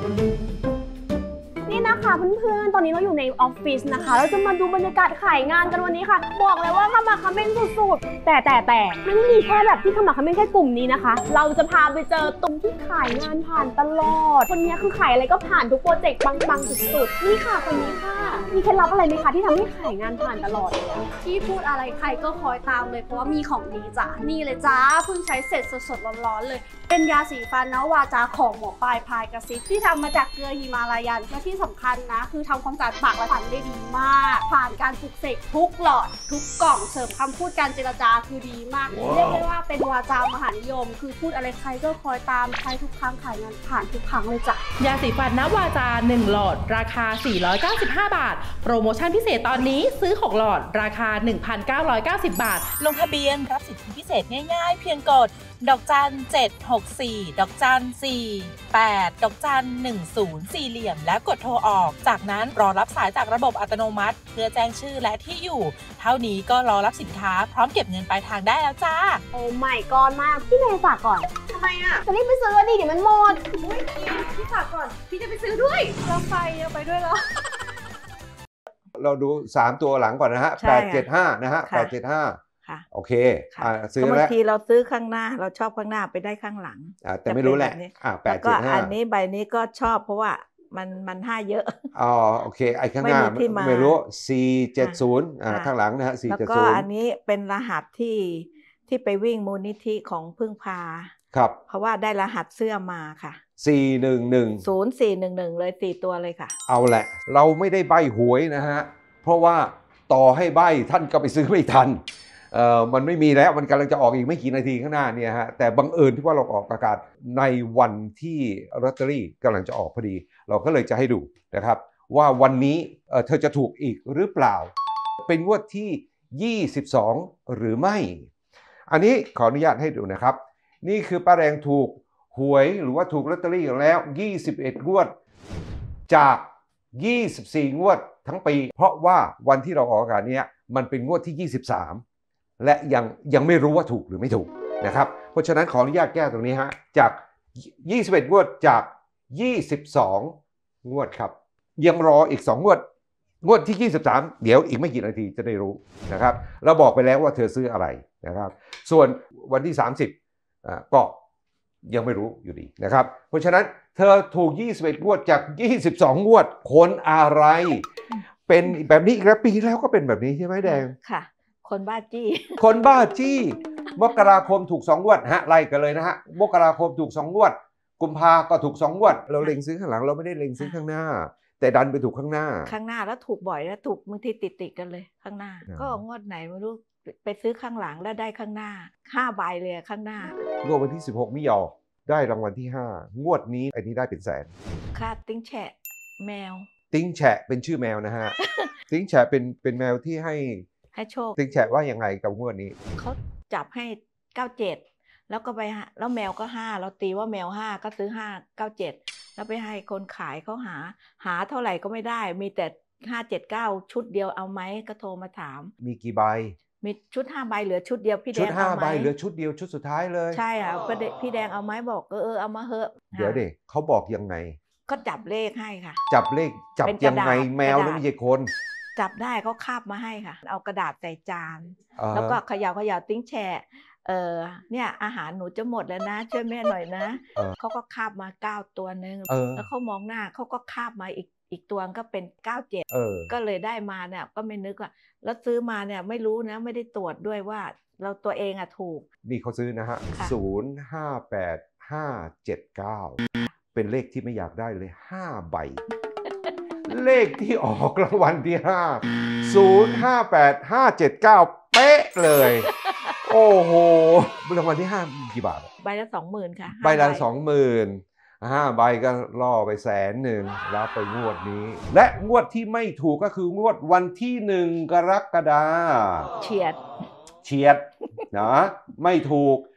นี่นะคะเพื่อนๆตอนนี้เราอยู่ในออฟฟิศนะคะเราจะมาดูบรรยากาศขายงานกันวันนี้ค่ะบอกเลยว่าขมักเขม้นสุดๆแต่แต่แต่ไม่ได้มีแค่แบบที่ขมักเขม้นแค่กลุ่มนี้นะคะเราจะพาไปเจอตรงที่ขายงานผ่านตลอดคนนี้คือขายอะไรก็ผ่านทุกโปรเจกต์ปังๆสุดๆนี่ค่ะคนนี้ค่ะมีเคล็ดลับอะไรไหมคะที่ทำให้ขายงานผ่านตลอดที่พูดอะไรใครก็คอยตามเลยเพราะว่ามีของดีจ้ะนี่เลยจ้าเพิ่งใช้เสร็จสดๆร้อนๆเลยเป็นยาสีฟันนวาจาของหมอปลายพายกระซิบที่ทำมาจากเกลือฮิมาลายันและที่สำคัญนะคือทำความสะอาดปากและฟันได้ดีมากผ่านการปลุกเสกทุกหลอดทุกกล่องเสริมคำพูดการเจรจาคือดีมาก wow. เรียกได้ว่าเป็นวาจามหานิยมคือพูดอะไรใครก็คอยตามใช้ทุกครั้งขายงานผ่านทุกครั้งเลยจ้ะยาสีฟันนวาจาหนึ่งหลอดราคาสี่ร้อยเก้าสิบห้าบาทโปรโมชั่นพิเศษตอนนี้ซื้อหกหลอดราคา หนึ่งพันเก้าร้อยเก้าสิบบาทลงทะเบียนรับสิทธิพิเศษง่ายๆเพียงกดดอกจันเจ็ดหกสี่ดอกจันสี่แปดดอกจันหนึ่งศูนย์สี่เหลี่ยมและกดโทรออกจากนั้นรอรับสายจากระบบอัตโนมัติเพื่อแจ้งชื่อและที่อยู่เท่านี้ก็รอรับสินค้าพร้อมเก็บเงินปลายทางได้แล้วจ้าโอ้ไม่ก่อนมากพี่เมย์ฝากก่อนทำไมอ่ะจะรีบไปซื้อดิเดี๋ยวมันหมดอุ้ยพี่ฝากก่อนพี่จะไปซื้อด้วยเราไปเอาไปด้วยเหรอเราดูสามตัวหลังก่อนนะฮะแปดเจ็ดห้านะฮะแปดเจ็ดห้าโอเคอ่าซื้อแล้วบางทีเราซื้อข้างหน้าเราชอบข้างหน้าไปได้ข้างหลังอ่าแต่ไม่รู้แหละอ่าแปดเจ็ดห้าอันนี้ใบนี้ก็ชอบเพราะว่ามันมันห้าเยอะอ๋อโอเคไอ้ข้างหน้าไม่รู้สี่เจ็ดศูนย์อ่าข้างหลังนะฮะสี่เจ็ดศูนย์แล้วก็อันนี้เป็นรหัสที่ที่ไปวิ่งมูลนิธิของพึ่งพาครับเพราะว่าได้รหัสเสื้อมาค่ะสี่หนึ่งหนึ่งศูนย์สี่หนึ่งหนึ่งเลยสี่ตัวเลยค่ะเอาแหละเราไม่ได้ใบหวยนะฮะเพราะว่าต่อให้ใบท่านก็ไปซื้อไม่ทันเอ่อมันไม่มีแล้วมันกำลังจะออกอีกไม่กี่นาทีข้างหน้าเนี่ยฮะแต่บังเอิญที่ว่าเราออกอากาศในวันที่ลอตเตอรี่กำลังจะออกพอดีเราก็เลยจะให้ดูนะครับว่าวันนี้เอ่อเธอจะถูกอีกหรือเปล่าเป็นงวดที่ยี่สิบสองหรือไม่อันนี้ขออนุญาตให้ดูนะครับนี่คือป้าแดงถูกหวยหรือว่าถูกลอตเตอรี่แล้วยี่สิบเอ็ดงวดจากยี่สิบสี่งวดทั้งปีเพราะว่าวันที่เราออกอากาศนี้มันเป็นงวดที่ยี่สิบสามและยังยังไม่รู้ว่าถูกหรือไม่ถูกนะครับเพราะฉะนั้นขออนุญาตแก้ตรงนี้ฮะจากยี่สิบเอ็ดงวดจากยี่สิบสองงวดครับยังรออีกสองงวดงวดที่ยี่สิบสามเดี๋ยวอีกไม่กี่นาทีจะได้รู้นะครับเราบอกไปแล้วว่าเธอซื้ออะไรนะครับส่วนวันที่สามสิบอ่าก็ยังไม่รู้อยู่ดีนะครับเพราะฉะนั้นเธอถูกยี่สิบเอ็ดงวดจากยี่สิบสองงวดคนอะไรเป็นแบบนี้อีกแล้วปีแล้วก็เป็นแบบนี้ใช่ไหมแดงค่ะคนบ้าจี้คนบ้าจี้มกราคมถูกสองงวดฮะไล่กันเลยนะฮะมกราคมถูกสองงวดกุมภาก็ถูกสองงวดเราเล็งซื้อข้างหลังเราไม่ได้เล็งซื้อข้างหน้าแต่ดันไปถูกข้างหน้าข้างหน้าแล้วถูกบ่อยแล้วถูกบางทีติดติดกันเลยข้างหน้าก็งวดไหนไม่รู้ไปซื้อข้างหลังแล้วได้ข้างหน้าห้าใบเลยข้างหน้างวดวันที่สิบหกมิถุนายนได้รางวัลที่ห้างวดนี้อันนี้ได้เป็นแสนค่าติ้งแฉะแมวติ้งแฉะเป็นชื่อแมวนะฮะ ติ้งแฉะเป็นเป็นแมวที่ให้ให้โชคติ้งแฉะว่ายังไงกับงวดนี้เขาจับให้เก้าเจ็ดแล้วก็ไปแล้วแมวก็ห้าเราตีว่าแมวห้าก็ซื้อห้าเก้าเจ็ดแล้วไปให้คนขายเขาหาหาเท่าไหร่ก็ไม่ได้มีแต่ห้าเจ็ดเก้าชุดเดียวเอาไหมก็โทรมาถามมีกี่ใบมีชุดห้าใบเหลือชุดเดียวพี่แดงเอาไหมชุดห้าใบเหลือชุดเดียวชุดสุดท้ายเลยใช่อ่ะก็พี่แดงเอาไหมบอกเออเอามาเหอะเดี๋ยวเด็กเขาบอกยังไงก็จับเลขให้ค่ะจับเลขจับยังไงแมวหรือไม่ใช่คนจับได้เขาคาบมาให้ค่ะเอากระดาษใส่จานแล้วก็เขย่าเขย่าติ้งแฉะเออเนี่ยอาหารหนูจะหมดแล้วนะช่วยแม่หน่อยนะเขาก็คาบมาเก้าตัวนึงแล้วเขามองหน้าเขาก็คาบมาอีกอีกตัวก็เป็นเก้าเจ็ดก็เลยได้มาเนี่ยก็ไม่นึกว่าแล้วซื้อมาเนี่ยไม่รู้นะไม่ได้ตรวจด้วยว่าเราตัวเองอะถูกนี่เขาซื้อนะฮะศูนย์ห้าแปดห้าเจ็ดเก้าเป็นเลขที่ไม่อยากได้เลยห้าใบเลขที่ออกรางวัลที่ห้าศูนย์ห้าแปดห้าเจ็ดเก้าเป๊ะเลยโอ้โหรางวัลที่ห้ากี่บาทใบละสองหมื่นค่ะใบละสองหมื่นห้าใบก็ล่อไปแสนหนึ่งรับไปงวดนี้และงวดที่ไม่ถูกก็คืองวดวันที่หนึ่งกรกฎาคมเฉียดเฉียดนะไม่ถูก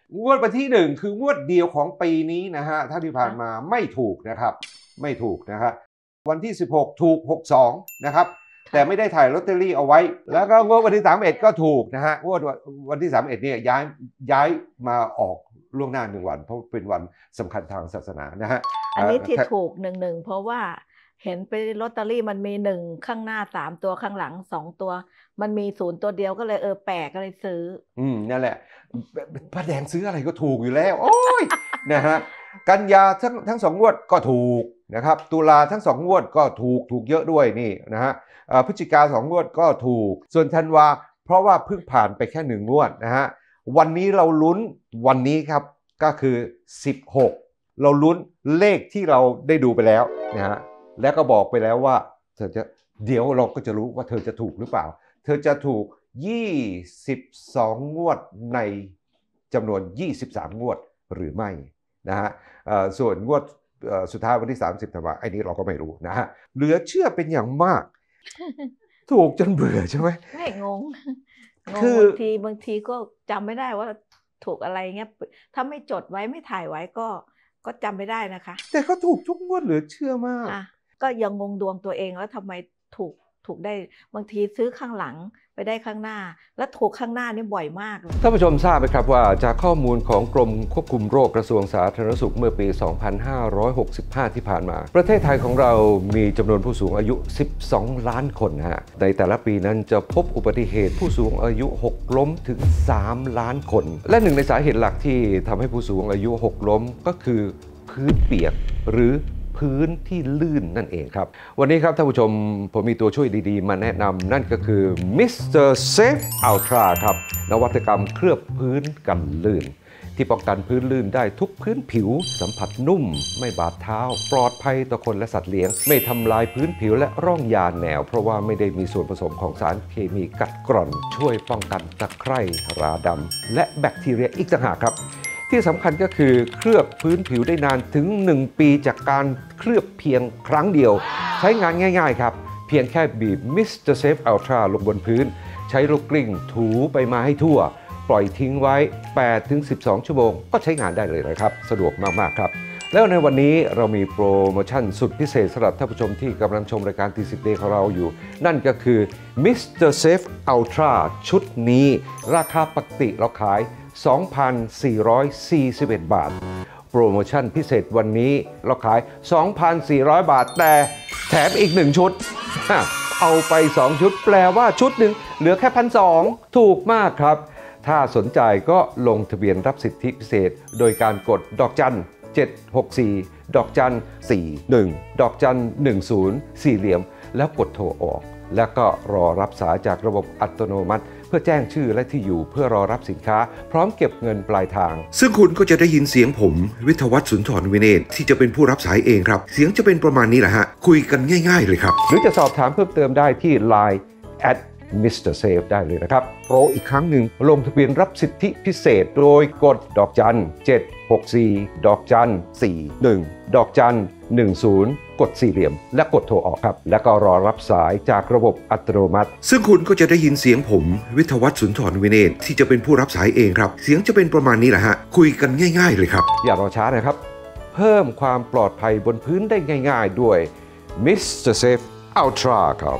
งวดวันที่หนึ่งคืองวดเดียวของปีนี้นะฮะถ้าที่ผ่านมาไม่ถูกนะครับไม่ถูกนะครับวันที่สิบหกถูกหกสิบสองนะครับแต่ไม่ได้ถ่ายลอตเตอรี่เอาไว้แล้วก็งวดวันที่สามสิบเอ็ดก็ถูกนะฮะงวดวันที่สามสิบเอ็ดเนี่ยย้ายย้ายมาออกล่วงหน้าหนึ่งวันเพราะเป็นวันสำคัญทางศาสนานะฮะอันนี้ที่ถูกหนึ่งหนึ่งเพราะว่าเห็นไปลอตเตอรี่มันมีหนึ่งข้างหน้าสามตัวข้างหลังสองตัวมันมีศูนย์ตัวเดียวก็เลยเออแปลกก็เลยซื้ออืมนั่นแหละป้าแดงซื้ออะไรก็ถูกอยู่แล้วโอ้ยนะฮะกันยาทั้งทั้งสองงวดก็ถูกนะครับตุลาทั้งสองงวดก็ถูกถูกเยอะด้วยนี่นะฮะพฤศจิกาสองงวดก็ถูกส่วนธันวาเพราะว่าเพิ่งผ่านไปแค่หนึ่งงวดนะฮะวันนี้เราลุ้นวันนี้ครับก็คือสิบหกเราลุ้นเลขที่เราได้ดูไปแล้วนะฮะแล้วก็บอกไปแล้วว่าเธอจะเดี๋ยวเราก็จะรู้ว่าเธอจะถูกหรือเปล่าเธอจะถูกยี่สิบสองงวดในจำนวนยี่สิบสามงวดหรือไม่นะฮะส่วนงวดสุดท้ายวันที่สามสิบธันวาคมไอ้นี้เราก็ไม่รู้นะฮะเหลือเชื่อเป็นอย่างมากถูกจนเบื่อใช่ไหมไม่งงคือบางทีบางทีก็จำไม่ได้ว่าถูกอะไรเงี้ยถ้าไม่จดไว้ไม่ถ่ายไว้ก็ก็จำไม่ได้นะคะแต่ก็ถูกทุกงวดเหลือเชื่อมากก็ยังงงดวงตัวเองว่าทำไมถูกถูกได้บางทีซื้อข้างหลังไปได้ข้างหน้าและถูกข้างหน้านี่บ่อยมากท่านผู้ชมทราบไหมครับว่าจากข้อมูลของกรมควบคุมโรคกระทรวงสาธารณสุขเมื่อปี สองพันห้าร้อยหกสิบห้า ที่ผ่านมาประเทศไทยของเรามีจำนวนผู้สูงอายุสิบสองล้านคนฮะในแต่ละปีนั้นจะพบอุบัติเหตุผู้สูงอายุหกล้มถึงสามล้านคนและหนึ่งในสาเหตุหลักที่ทำให้ผู้สูงอายุหกล้มก็คือพื้นเปียกหรือพื้นที่ลื่นนั่นเองครับวันนี้ครับท่านผู้ชมผมมีตัวช่วยดีๆมาแนะนำนั่นก็คือ มิสเตอร์ Safe Ultra ครับนวัตกรรมเคลือบพื้นกันลื่นที่ป้องกันพื้นลื่นได้ทุกพื้นผิวสัมผัสนุ่มไม่บาดเท้าปลอดภัยต่อคนและสัตว์เลี้ยงไม่ทำลายพื้นผิวและร่องยาแนวเพราะว่าไม่ได้มีส่วนผสมของสารเคมีกัดกร่อนช่วยป้องกันตะไคร่ราดำและแบคทีเรียอีกต่างหากครับที่สำคัญก็คือเคลือบพื้นผิวได้นานถึงหนึ่งปีจากการเคลือบเพียงครั้งเดียวใช้งานง่ายๆครับเพียงแค่บีบ มิสเตอร์ Safe Ultra ลงบนพื้นใช้ลูกกลิ้งถูไปมาให้ทั่วปล่อยทิ้งไว้ แปดถึงสิบสอง ชั่วโมงก็ใช้งานได้เลยนะครับสะดวกมากๆครับแล้วในวันนี้เรามีโปรโมชั่นสุดพิเศษสำหรับท่านผู้ชมที่กำลังชมรายการทีสิบ Day ของเราอยู่นั่นก็คือ มิสเตอร์ Safe Ultra ชุดนี้ราคาปกติเราขายสองพันสี่ร้อยสี่สิบเอ็ด บาทโปรโมชั่นพิเศษวันนี้เราขาย สองพันสี่ร้อย บาทแต่แถมอีกหนึ่งชุดเอาไปสองชุดแปลว่าชุดหนึ่งเหลือแค่ หนึ่งพันสองร้อย ถูกมากครับถ้าสนใจก็ลงทะเบียนรับสิทธิพิเศษโดยการกดดอกจันเจ็ดหกสี่ดอกจันสี่หนึ่งดอกจันหนึ่งศูนย์สี่เหลี่ยมแล้วกดโทรออกแล้วก็รอรับสายจากระบบอัตโนมัติเพื่อแจ้งชื่อและที่อยู่เพื่อรอรับสินค้าพร้อมเก็บเงินปลายทางซึ่งคุณก็จะได้ยินเสียงผมวิทยวัฒน์สุนทรวินเนศที่จะเป็นผู้รับสายเองครับเสียงจะเป็นประมาณนี้แหละฮะคุยกันง่ายๆเลยครับหรือจะสอบถามเพิ่มเติมได้ที่ ไลน์ แอท มิสเตอร์ Safe ได้เลยนะครับโปรอีกครั้งหนึ่งลงทะเบียนรับสิทธิพิเศษโดยกดดอกจันเจ็ดหกสี่ดอกจันสี่หนึ่งดอกจันหนึ่งศูนย์กดสี่เหลี่ยมและกดโทรออกครับแล้วก็รอรับสายจากระบบอัตโนมัติซึ่งคุณก็จะได้ยินเสียงผมวิทยวัฒน์สุนทรวินเนศที่จะเป็นผู้รับสายเองครับเสียงจะเป็นประมาณนี้แหละฮะคุยกันง่ายๆเลยครับอย่ารอช้านะครับเพิ่มความปลอดภัยบนพื้นได้ง่ายๆด้วย มิสเตอร์ Safe Ultra ครับ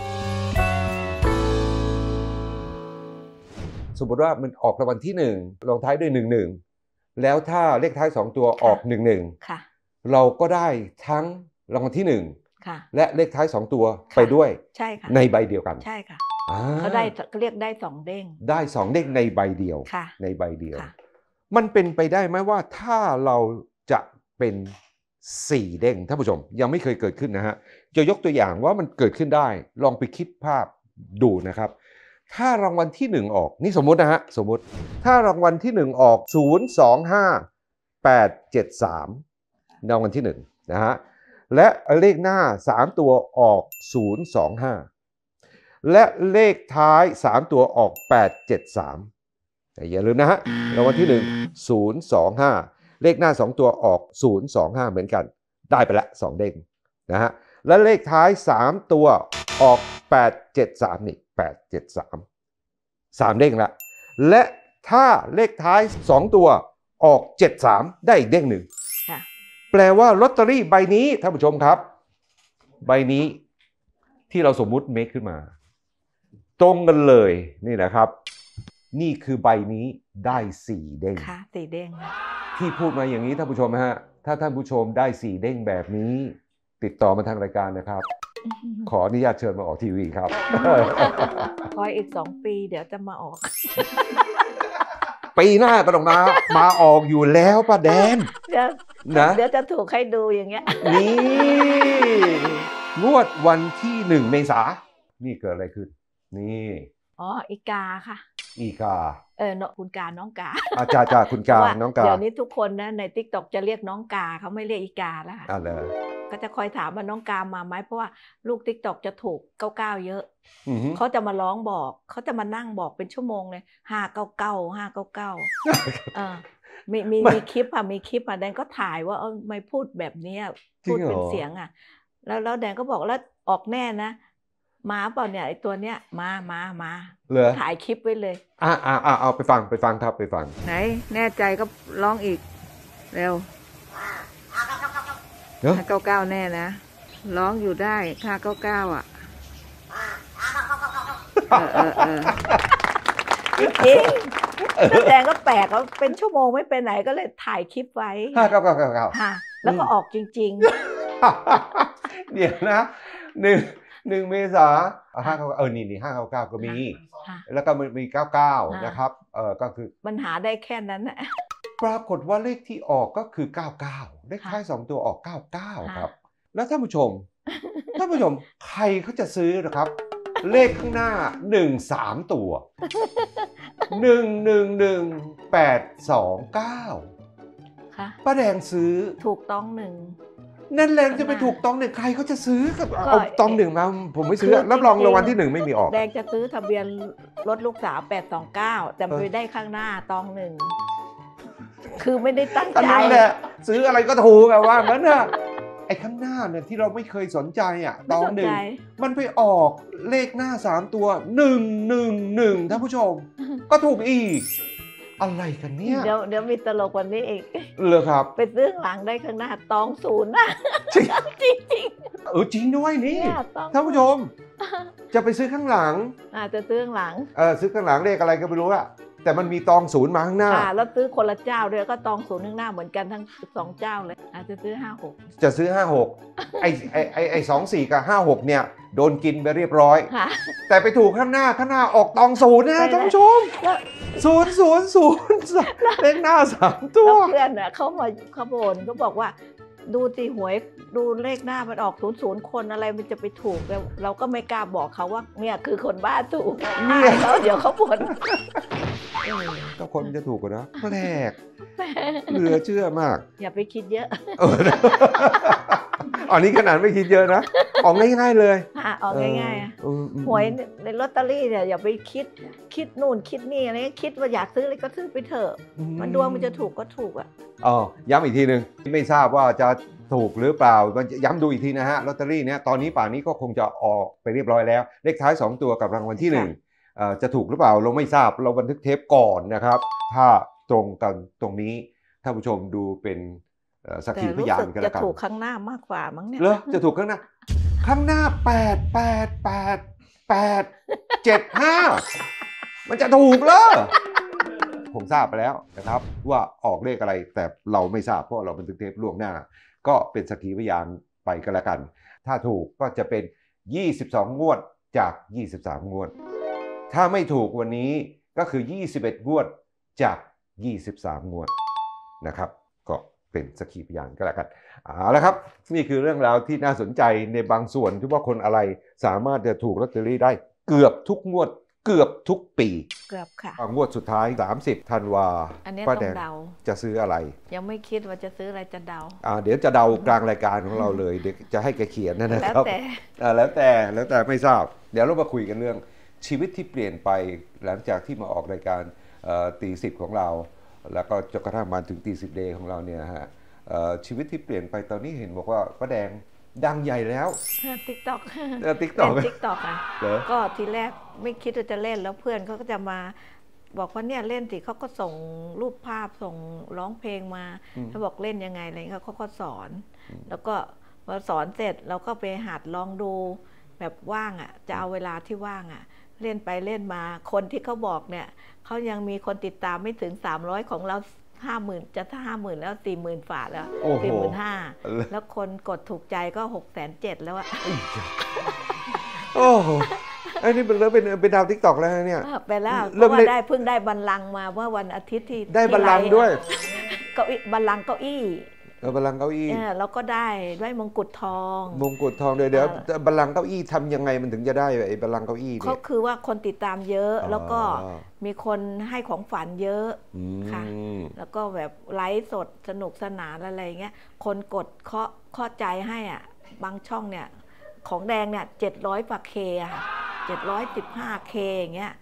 สมมติว่ามันออกรางวัลที่หนึ่งลงท้ายด้วยหนึ่งหนึ่งแล้วถ้าเลขท้ายสองตัวออกหนึ่งหนึ่งเราก็ได้ทั้งรางวัลที่หนึ่งและเลขท้ายสองตัวไปด้วยใช่ค่ะในใบเดียวกันใช่ค่ะเขาได้เขาเรียกได้สองเด้งได้สองเด้งในใบเดียวในใบเดียวมันเป็นไปได้ไหมว่าถ้าเราจะเป็นสี่เด้งท่านผู้ชมยังไม่เคยเกิดขึ้นนะฮะจะยกตัวอย่างว่ามันเกิดขึ้นได้ลองไปคิดภาพดูนะครับถ้ารางวัลที่หนึ่งออกนี่สมมตินะฮะสมมติถ้ารางวัลที่หนึ่งออกศูนย์ สอง ห้า แปด เจ็ด สามรางวัลที่หนึ่งนะฮะและเลขหน้าสามตัวออกศูนย์ สอง ห้าและเลขท้ายสามตัวออกแปด เจ็ด สามแต่อย่าลืมนะฮะรางวัลที่หนึ่ง ศูนย์ สอง ห้าเลขหน้าสองตัวออกศูนย์ สอง ห้าเหมือนกันได้ไปละสองเด้งนะฮะและเลขท้ายสามตัวออกแปด เจ็ด สามนี่แปด เจ็ด สาม สามเด้งละและถ้าเลขท้ายสองตัวออกเจ็ดสามได้อีกเด้งหนึ่งแปลว่าลอตเตอรี่ใบนี้ท่านผู้ชมครับใบนี้ที่เราสมมุติเมคขึ้นมาตรงกันเลยนี่นะครับนี่คือใบนี้ได้สี่เด้งค่ะสี่เด้งที่พูดมาอย่างนี้ท่านผู้ชมฮะถ้าท่านผู้ชมได้สี่เด้งแบบนี้ติดต่อมาทางรายการนะครับขออนุญาตเชิญมาออกทีวีครับคอยอีกสองปีเดี๋ยวจะมาออกปีหน้าก็ต้องมามาออกอยู่แล้วป้าแดนเดี๋ยวนะเดี๋ยวจะถูกให้ดูอย่างเงี้ยนี่งวดวันที่หนึ่งเมษานี่เกิดอะไรขึ้นนี่อ๋ออีกาค่ะอีกาเออคุณกาน้องกาอาจารย์จ่าคุณกาน้องกาเดี๋ยวนี้ทุกคนนะใน ติ๊กต็อก จะเรียกน้องกาเขาไม่เรียกอีกาแล้วค่ะอ่าเลยก็จะคอยถามว่าน้องกามาไหมเพราะว่าลูก ติ๊กต็อก จะถูกเก้าเก้าเยอะเขาจะมาร้องบอกเขาจะมานั่งบอกเป็นชั่วโมงเลยห้าเก้าเก้าห้าเก้าเก้าอ่ามีมีมีคลิปอ่ะมีคลิปอ่ะแดนก็ถ่ายว่าเออไม่พูดแบบนี้พูดเป็นเสียงอ่ะแล้วแล้วแดนก็บอกแล้วออกแน่นะมาเปล่าเนี่ยไอตัวเนี้ยมามามาถ่ายคลิปไว้เลยอ่าอ่าอ่าเอาไปฟังไปฟังครับไปฟังไหนแน่ใจก็ร้องอีกเร็วห้าเก้าเก้าแน่นะร้องอยู่ได้ห้าเก้าเก้าอ่ะเออเออเออจริงๆแดงก็แปลกแล้วเป็นชั่วโมงไม่ไปไหนก็เลยถ่ายคลิปไว้ห้าเก้าเก้าเก้าเก้าแล้วก็ออกจริงๆเดี๋ยวนะหนึ่งหนึ่งเมษาห้าเก้าเออนี่นี่ห้าเก้าเก้าก็มีแล้วก็มีเก้าเก้านะครับเออก็คือมันหาได้แค่นั้นนะปรากฏว่าเลขที่ออกก็คือเก้าเก้าเลขท้ายสองตัวออกเก้าเก้าครับแล้วท่านผู้ชมท่านผู้ชมใครเขาจะซื้อนะครับเลขข้างหน้าหนึ่งสามตัวหนึ่งหนึ่งหนึ่งแปดสองเก้าป้าแดงซื้อถูกต้องหนึ่งนั่นแหละจะไปถูกตองหนึ่งใครเขาจะซื้อกับเอาตองหนึ่งมาผมไม่ซื้อรับรองรางวัลที่หนึ่งไม่มีออกแดงจะซื้อทะเบียนรถลูกสาวแปดสองเก้าแต่ไปได้ข้างหน้าตองหนึ่งคือไม่ได้ตั้งใจนั่นแหละซื้ออะไรก็ถูกแบบว่างั้นน่ะไอ้ข้างหน้าเนี่ยที่เราไม่เคยสนใจอ่ะตองหนึ่งมันไปออกเลขหน้าสามตัวหนึ่งหนึ่งหนึ่งท่านผู้ชมก็ถูกอีกอะไรกันเนี่ยเดี๋ยวเดี๋ยวมีตลกวันนี้อีกเลยครับไปซื้อหลังได้ข้างหน้าตองศูนย์นะจริงจริงเออจริงด้วยนี่ท่านผู้ชมจะไปซื้อข้างหลังอาจจะซื้อข้างหลังเออซื้อข้างหลังเลขอะไรก็ไม่รู้อะแต่มันมีตองศูนย์มาข้างหน้าแล้วซื้อคนละเจ้าด้วยก็ตองศูนย์ข้างหน้าเหมือนกันทั้งสองเจ้าเลยอาจจะซื้อห้าหกจะซื้อห้าหกไอไอไอไอสองสี่กับห้าหกเนี่ยโดนกินไปเรียบร้อยแต่ไปถูกข้างหน้าข้างหน้าออกตองศูนย์นะท่านผู้ชมศูนย์ศูนย์ศูนย์เลขหน้าสามตัวเพื่อนน่ะเขามาขบวนเขาบอกว่าดูตีหวยดูเลขหน้ามันออกศูนย์ศูนย์คนอะไรมันจะไปถูกแล้วเราก็ไม่กล้าบอกเขาว่าเนี่ยคือคนบ้าถูกเนี่ยเขาเดี๋ยวเขาบ่นก็คนจะถูกกว่านะแปลกเหลือเชื่อมากอย่าไปคิดเยอะอันนี้ขนาดไม่คิดเยอะนะออกง่ายๆเลยออกง่ายๆหวยในลอตเตอรี่เนี่ยอย่าไปคิดคิดนู่นคิดนี่อะไรคิดว่าอยากซื้ออะไรก็ซื้อไปเถอะมันดวงมันจะถูกก็ถูกอ่ะอ๋อย้ำอีกทีหนึ่งไม่ทราบว่าจะถูกหรือเปล่าย้ำดูอีกทีนะฮะลอตเตอรี่เนี่ยตอนนี้ป่านนี้ก็คงจะออกไปเรียบร้อยแล้วเลขท้ายสองตัวกับรางวัลที่หนึ่งจะถูกหรือเปล่าเราไม่ทราบเราบันทึกเทปก่อนนะครับถ้าตรงกันตรงนี้ท่านผู้ชมดูเป็นสักขีพยานกันแล้วกันจะถูกข้างหน้ามากกว่ามั้งเนี่ยเหรอจะถูกข้างหน้าข้างหน้าแปดแปดแปดแปดเจ็ดห้ามันจะถูกเหรอผมทราบไปแล้วนะครับว่าออกเลขอะไรแต่เราไม่ทราบเพราะเราบันทึกเทปล่วงหน้าก็เป็นสักขีพยานไปกันแล้วกันถ้าถูกก็จะเป็นยี่สิบสองงวดจากยี่สิบสามงวดถ้าไม่ถูกวันนี้ก็คือยี่สิบเอ็ดงวดจากยี่สิบสามงวดนะครับก็เป็นสักขีพยานก็แล้วกันเอาละครับนี่คือเรื่องราวที่น่าสนใจในบางส่วนที่ว่าคนอะไรสามารถจะถูกลอตเตอรี่ได้เกือบทุกงวดเกือบทุกปีเกือบค่ะงวดสุดท้ายสามสิบธันวาอันนี้ต้องเดาจะซื้ออะไรยังไม่คิดว่าจะซื้ออะไรจะเดาอ่าเดี๋ยวจะเดากลางรายการของเราเลยเดี๋ยวจะให้แกเขียนนะครับแล้วแต่แล้วแต่แล้วแต่ไม่ทราบเดี๋ยวเรามาคุยกันเรื่องชีวิตที่เปลี่ยนไปหลังจากที่มาออกรายการตีสิบของเราแล้วก็จนกระทั่งมาถึงตีสิบเดย์ของเราเนี่ยฮะชีวิตที่เปลี่ยนไปตอนนี้เห็นบอกว่าป้าแดงดังใหญ่แล้วติ๊กต็อกติ๊กต็อกติ๊กต็อกอ่ะก็ทีแรกไม่คิดว่าจะเล่นแล้วเพื่อนเขาก็จะมาบอกว่าเนี่ยเล่นสิเขาก็ส่งรูปภาพส่งร้องเพลงมาเขาบอกเล่นยังไงอะไรเขาเขาก็สอนแล้วก็พอสอนเสร็จเราก็ไปหัดลองดูแบบว่างอ่ะจะเอาเวลาที่ว่างอ่ะเล่นไปเล่นมาคนที่เขาบอกเนี่ยเขายังมีคนติดตามไม่ถึงสามร้อยของเราห้าหมื่นจะถ้าห้าหมื่นแล้วสี่หมื่นฝ่าแล้วสี่หมื่นห้าแล้วคนกดถูกใจก็หกแสนเจ็ดแล้วอะโอ้โหไอ้นี่เป็นเริ่มเป็นเป็นดาวทิกตอกแล้วเนี่ยไปแล้วเพราะว่าได้เพิ่งได้บัลลังก์มาเมื่อวันอาทิตย์ที่ได้บัลลังก์ด้วยเก้าอี้บัลลังก์เก้าอี้เออบัลลังก์เก้าอี้แล้วก็ได้ได้มงกุฎทองมงกุฎทองเดี๋ยวเดี๋ยวบัลลังก์เก้าอี้ทำยังไงมันถึงจะได้ไอ้บัลลังก์เก้าอี้เนี่ยเขาคือว่าคนติดตามเยอะแล้วก็มีคนให้ของฝันเยอะค่ะแล้วก็แบบไลฟ์สดสนุกสนานอะไรเงี้ยคนกดเคาะเคาะใจให้อ่ะบางช่องเนี่ยของแดงเนี่ยเจ็ดร้อยกว่าเคอะค่ะเจ็ดร้อยสิบห้าเคอย่างเงี้ย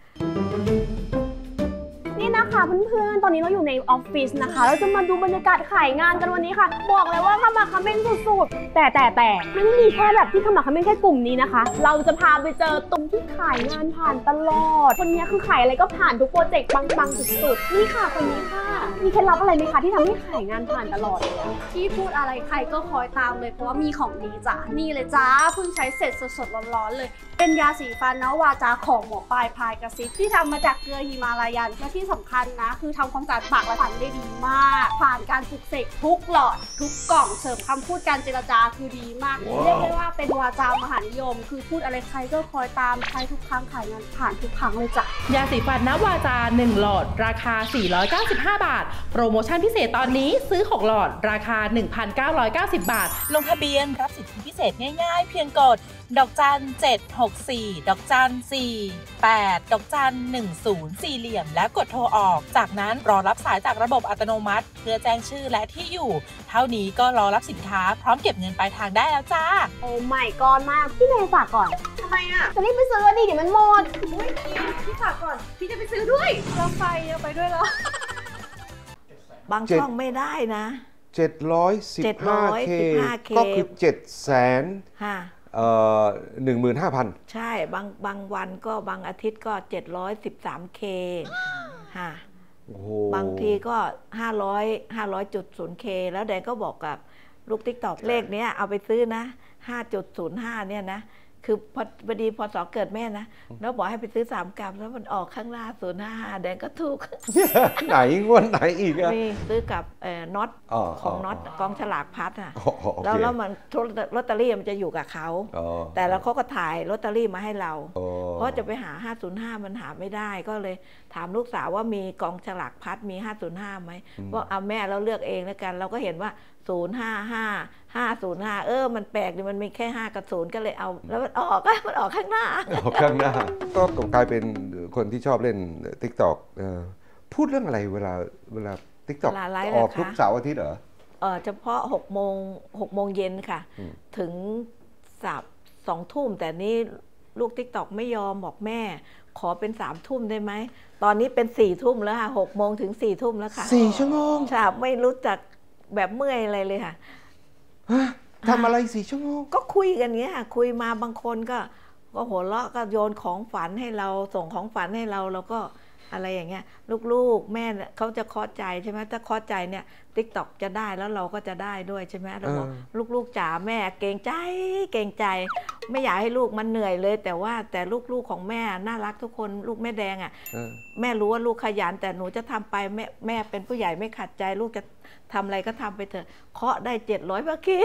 นี่นะคะเพื่อนๆตอนนี้เราอยู่ในออฟฟิศนะคะเราจะมาดูบรรยากาศขายงานกันวันนี้ค่ะบอกเลยว่าขมักเขม้นสุดๆแต่แต่แต่ไม่ได้มีแค่แบบที่ขมักเขม้นแค่กลุ่มนี้นะคะเราจะพาไปเจอตรงที่ขายงานผ่านตลอดคนนี้คือขายอะไรก็ผ่านทุกโปรเจกต์ปังๆสุดๆนี่ค่ะคนนี้ค่ะมีเคล็ดลับอะไรไหมคะที่ทำให้ขายงานผ่านตลอดเลยที่พูดอะไรใครก็คอยตามเลยเพราะว่ามีของดีจ้ะนี่เลยจ้าเพิ่งใช้เสร็จสดๆร้อนๆเลยเป็นยาสีฟันนวาจาของหมอปลายพายกระซิบที่ทำมาจากเกลือฮิมาลายันและที่สำคัญนะคือทำความสะอาดปากและฟันได้ดีมากผ่านการปลุกเสกทุกหลอดทุกกล่องเสริมคำพูดการเจรจาคือดีมาก wow. เรียกได้ว่าเป็นวาจามหานิยมคือพูดอะไรใครก็คอยตามใช้ทุกครั้งขายงานผ่านทุกครั้งเลยจ้ะยาสีฟันนวาจาหนึ่งหลอดราคาสี่ร้อยเก้าสิบห้าบาทโปรโมชั่นพิเศษตอนนี้ซื้อหกหลอดราคา หนึ่งพันเก้าร้อยเก้าสิบบาทลงทะเบียนรับสิทธิพิเศษง่ายๆเพียงกดดอกจันเจ็ดหกสี่ดอกจันสี่แปดดอกจันหนึ่งศูนย์สี่เหลี่ยมและกดโทรออกจากนั้นรอรับสายจากระบบอัตโนมัติเพื่อแจ้งชื่อและที่อยู่เท่านี้ก็รอรับสินค้าพร้อมเก็บเงินปลายทางได้แล้วจ้าโอ้ไม่ก่อนมากพี่เมย์ฝากก่อนทำไมอ่ะจะรีบไปซื้อดิเดี๋ยวมันหมดพี่ฝากก่อนพี่จะไปซื้อด้วยเราไปเอาไปด้วยเหรอบางช่องไม่ได้นะเจ็ดร้อยสิบห้าเคก็คือเจ็ดแสนเอ่อหนึ่งหมื่นห้าพันใช่บางบางวันก็บางอาทิตย์ก็เจ็ดร้อยสิบสามเคค่ะบางทีก็ห้าร้อยห้าร้อยจุดศูนย์เคแล้วแดงก็บอกกับลูกติ๊กตอกเลขเนี้ยเอาไปซื้อนะห้าจุดศูนย์ห้าเนี่ยนะคือพอพอดีพอสอเกิดแม่นะแล้วบอกให้ไปซื้อสามกรัมแล้วมันออกข้างหน้าศูนย์ห้าห้าแดงก็ถูกไหนงวดไหนอีกอะมีซื้อกับน็อตของน็อตกองฉลากพัดอ่ะแล้วแล้วมันลอตเตอรี่มันจะอยู่กับเขาแต่แล้วเขาก็ถ่ายลอตเตอรี่มาให้เราเพราะจะไปหาห้าศูนย์ห้ามันหาไม่ได้ก็เลยถามลูกสาวว่ามีกองฉลากพัดมีห้าศูนย์ห้าไหมว่าเอาแม่เราเลือกเองแล้วกันเราก็เห็นว่าศูนย์ห้าห้าห้าศูนย์ห้าเออมันแปลกดิมันมีแค่ห้ากับศูนย์ก็เลยเอาแล้วมันออกก็มันออกข้างหน้าออกข้างหน้าก็กลายเป็นคนที่ชอบเล่น ติ๊กต็อก พูดเรื่องอะไรเวลาเวลา ติ๊กต็อก ออกทุกเสาร์อาทิตย์เหรอเออเฉพาะหกโมงหกโมงเย็นค่ะถึงสับสองทุ่มแต่นี้ลูก ติ๊กต็อก ไม่ยอมบอกแม่ขอเป็นสามทุ่มได้ไหมตอนนี้เป็นสี่ทุ่มแล้วค่ะหกโมงถึงสี่ทุ่มแล้วค่ะสี่ชั่วโมงใช่ไม่รู้จักแบบเมื่อยอะไรเลยค่ะทำอะไรสี่ชั่วโมงก็คุยกันเงี้ยค่ะคุยมาบางคนก็ก็หัวเราะก็โยนของฝันให้เราส่งของฝันให้เราแล้วก็อะไรอย่างเงี้ยลูกๆแม่เขาจะเคาะใจใช่ไหมถ้าเคาะใจเนี่ย ติ๊กต็อก จะได้แล้วเราก็จะได้ด้วยใช่ไหมเราบอกลูกๆจ๋าแม่เกรงใจเกรงใจไม่อยากให้ลูกมันเหนื่อยเลยแต่ว่าแต่ลูกๆของแม่น่ารักทุกคนลูกแม่แดงอ่ะแม่รู้ว่าลูกขยันแต่หนูจะทำไปแม่แม่เป็นผู้ใหญ่ไม่ขัดใจลูกจะทำอะไรก็ทำไปเถอะเคาะได้เจ็ดร้อยบาทคี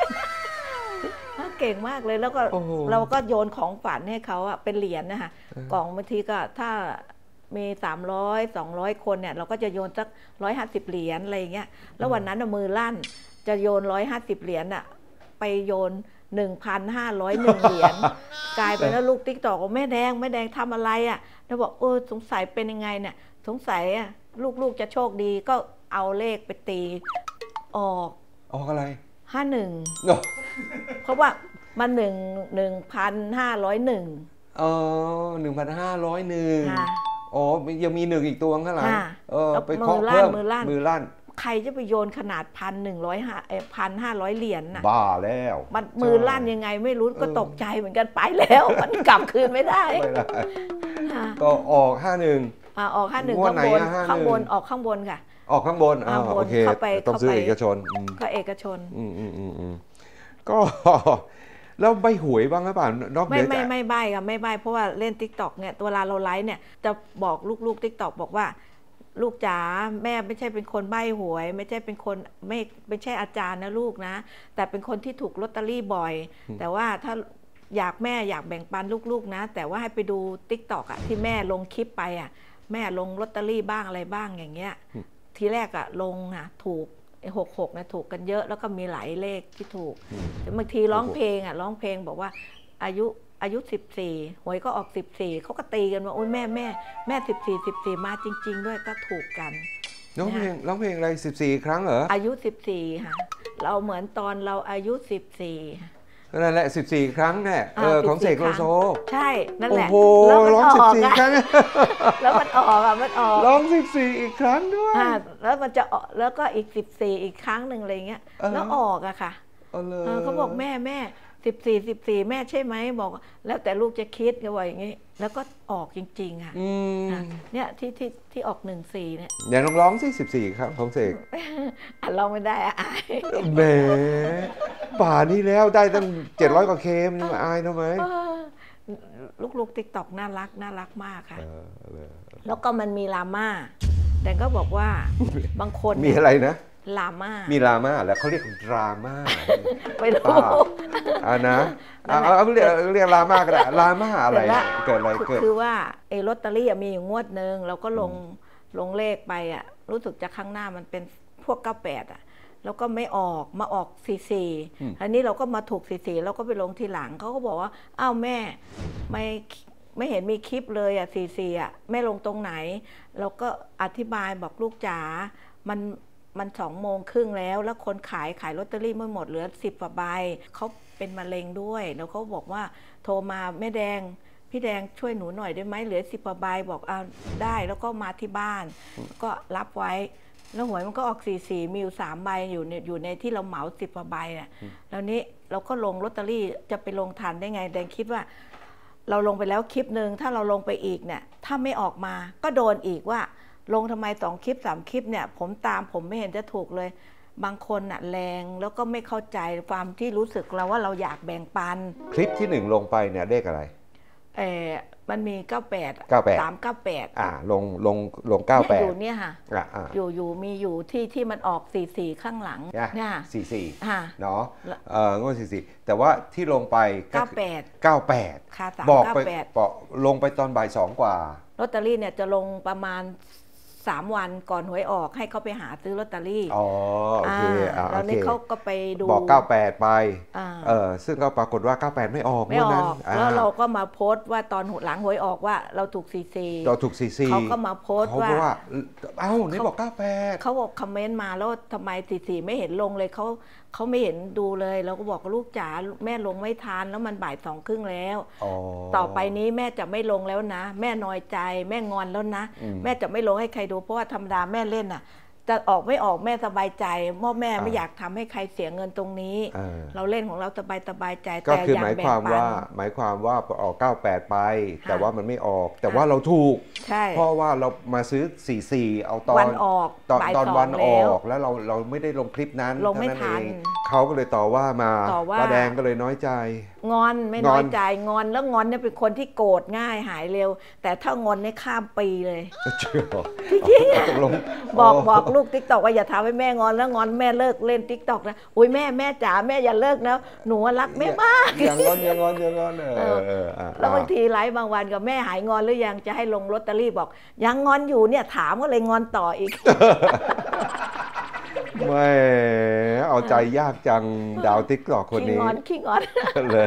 เก่งมากเลยแล้วก็เราก็โยนของฝันให้เขาอะเป็นเหรียญนะคะกล่องบางทีก็ถ้ามีสามร้อย สองร้อยคนเนี่ยเราก็จะโยนสักหนึ่งร้อยห้าสิบเหรียญอะไรอย่างเงี้ยแล้ววันนั้นมือลั่นจะโยนหนึ่งร้อยห้าสิบเหรียญอะไปโยน หนึ่งพันห้าร้อยเอ็ด เหรียญกลายเป็นว่าลูก ติ๊กต็อก แม่แดงแม่แดงทำอะไรอะแล้วบอกเออสงสัยเป็นยังไงเนี่ยสงสัยอะลูกๆจะโชคดีก็เอาเลขไปตีออกออกอะไรห้าหนึ่งเพราะว่ามันหนึ่งหนึ่งพันห้าร้อยหนึ่งอ๋อหนึ่งพันห้าร้อยหนึ่งอ๋อยังมีหนึ่งอีกตัวข้างหลังเออไปเคาะเพิ่มมือลั่นมือลั่นใครจะไปโยนขนาดพันหนึ่งร้อยห้าเอพันห้าร้อยเหรียญน่ะบ้าแล้วมันมือลั่นยังไงไม่รู้ก็ตกใจเหมือนกันไปแล้วมันกลับคืนไม่ได้ก็ออกห้าหนึ่งอ่าออกห้าหนึ่งข้างบนข้างบนออกข้างบนค่ะออกข้างบนอ่าโอเคต้องซื้อเอกชนก็เอกชนอืมอืมอืมอืมก็แล้วใบหวยบ้างหรือเปล่านอกเหนือจากไม่ไม่ไม่ใบค่ะไม่ใบเพราะว่าเล่น ติ๊กต็อก เนี่ยเวลาเราไลฟ์เนี่ยจะบอกลูกๆ ติ๊กต็อก บอกว่าลูกจ๋าแม่ไม่ใช่เป็นคนใบ้หวยไม่ใช่เป็นคนไม่ไม่ใช่อาจารย์นะลูกนะแต่เป็นคนที่ถูกลอตเตอรี่บ่อยแต่ว่าถ้าอยากแม่อยากแบ่งปันลูกๆนะแต่ว่าให้ไปดู ติ๊กต็อก อ่ะที่แม่ลงคลิปไปอ่ะแม่ลงลอตเตอรี่บ้างอะไรบ้างอย่างเงี้ยทีแรกอ่ะลงอ่ะถูกหกหกนะถูกกันเยอะแล้วก็มีหลายเลขที่ถูกบางทีร้องเพลงอ่ะร้องเพลงบอกว่าอายุอายุสิบสี่หวยก็ออกสิบสี่เขาก็ตีกันว่าโอ้ยแม่แม่แม่สิบสี่สิบสี่มาจริงๆด้วยก็ถูกกันร้องเพลงร้องเพลงอะไรสิบสี่ครั้งเหรออายุสิบสี่ค่ะเราเหมือนตอนเราอายุสิบสี่นั่นแหละสิบสี่ครั้งเนี่ยเออของเสกโลโซใช่นั่นแหละโอ้โหร้องสิบสี่ครั้งแล้วมันออกอ่ะมันออกร้องสิบสี่อีกครั้งด้วยแล้วมันจะออกแล้วก็อีกสิบสี่อีกครั้งหนึ่งอะไรเงี้ยแล้วออกอะค่ะเขาบอกแม่แม่สิบสี่สิบสี่แม่ใช่ไหมบอกแล้วแต่ลูกจะคิดก็ว่าอย่างนี้แล้วก็ออกจริงๆค่ะเนี่ยที่ที่ที่ออกหนึ่งสี่เนี่ยอย่าลองร้องสิสิบสี่ครับของเสกอ่ะร้องไม่ได้อ่ะอายแหมป่านี้แล้วได้ตั้งเจ็ดร้อยกว่าเคมนี่มาอายทำไมลูกๆติ๊กต็อกน่ารักน่ารักมากค่ะแล้วก็มันมีลาม่าแต่ก็บอกว่าบางคนมีอะไรนะลาม่ามีลาม่าแล้วเขาเรียกดราม่าไม่รู้อ่านะเอาเรียกเรียกลาม่าก็ได้ลาม่าอะไรเกิดอะไรเกิดคือว่าไอ้ลอตเตอรี่มีอยู่งวดนึงเราก็ลงลงเลขไปอ่ะรู้สึกจะข้างหน้ามันเป็นพวกเก้าแปดอ่ะแล้วก็ไม่ออกมาออกสี่สี่อันนี้เราก็มาถูกสี่สี่แล้วก็ไปลงทีหลังเขาก็บอกว่าอ้าวแม่ไม่ไม่เห็นมีคลิปเลยอ่ะสี่สี่อ่ะแม่ลงตรงไหนเราก็อธิบายบอกลูกจ๋ามันมันสองโมงครึ่งแล้วแล้วคนขายขายลอตเตอรี่ไม่หมดเหลือสิบกว่าใบเขาเป็นมะเร็งด้วยแล้วเขาบอกว่าโทรมาแม่แดงพี่แดงช่วยหนูหน่อยได้ไหมเหลือสิบกว่าใบบอกเอาได้แล้วก็มาที่บ้านก็รับไว้แล้วหวยมันก็ออกสี่สี่มีอยู่สามใบอยู่ในอยู่ในที่เราเหมาสิบกว่าใบน่ะแล้วนี้เราก็ลงลอตเตอรี่จะไปลงทันได้ไงแดงคิดว่าเราลงไปแล้วคลิปนึงถ้าเราลงไปอีกเนี่ยถ้าไม่ออกมาก็โดนอีกว่าลงทำไมสองคลิปสามคลิปเนี่ยผมตามผมไม่เห็นจะถูกเลยบางคนน่ะแรงแล้วก็ไม่เข้าใจความที่รู้สึกเราว่าเราอยากแบ่งปันคลิปที่หนึ่งลงไปเนี่ยเลขอะไรเออมันมีเก้าแปดสามเก้าแปดอ่าลงลงลงเก้าแปดอยู่เนี่ยค่ะอยู่อยู่มีอยู่ที่ที่มันออกสี่สี่ข้างหลังเนี่ยสี่สี่เนาะเอองวดสี่สี่แต่ว่าที่ลงไปเก้าแปดเก้าแปดบอกไปบอกลงไปตอนบ่ายสองกว่าลอตเตอรี่เนี่ยจะลงประมาณสามวันก่อนหวยออกให้เขาไปหาซื้อลอตเตอรี่อ๋อโอเคอ่าแล้วนี่เขาก็ไปดูบอกเก้าแปดไปเออซึ่งก็ปรากฏว่าเก้าแปดไม่ออกไม่ออกแล้วเราก็มาโพสต์ว่าตอนหลังหวยออกว่าเราถูกสี่สี่เราถูกสี่สี่เขาก็มาโพสต์ว่าเอ้านี่บอกเก้าแปดเขาบอกคอมเมนต์มาแล้วทำไมสี่สี่ไม่เห็นลงเลยเขาเขาไม่เห็นดูเลยเราก็บอกลูกจ๋าแม่ลงไม่ทันแล้วมันบ่ายสองครึ่งแล้วต่อไปนี้แม่จะไม่ลงแล้วนะแม่น้อยใจแม่งอนแล้วนะแม่จะไม่ลงให้ใครดูเพราะว่าธรรมดาแม่เล่นอ่ะจะออกไม่ออกแม่สบายใจพ่อแม่ไม่อยากทำให้ใครเสียเงินตรงนี้เราเล่นของเราสบายสบายใจแต่อยากแบ่งปันก็คือหมายความว่าหมายความว่าออกเก้าแปดไปแต่ว่ามันไม่ออกแต่ว่าเราถูกเพราะว่าเรามาซื้อสี่สี่เอาตอนวันออกตอนตอนวันออกแล้วเราเราไม่ได้ลงคลิปนั้นลงไม่ทันเขาก็เลยต่อว่ามาป้าแดงก็เลยน้อยใจงอนไม่น้อยใจงอนแล้วงอนเนี่ยเป็นคนที่โกรธง่ายหายเร็วแต่ถ้างอนเนี่ยข้ามปีเลยจริงๆบอกบอกลูกติ๊กต็อกว่าอย่าทำให้แม่งอนแล้วงอนแม่เลิกเล่นติ๊กต็อกนะอุ้ยแม่แม่จ๋าแม่อย่าเลิกนะหนูรักแม่มากอย่างงอนอย่างงอนอย่างงอนเออแล้วบางทีไลฟ์บางวันกับแม่หายงอนหรือยังจะให้ลงลอตเตอรี่บอกยังงอนอยู่เนี่ยถามก็เลยงอนต่ออีกไม่เอาใจยากจังดาวติ๊กต็อกคนนี้ขี้งอนขี้งอนเลย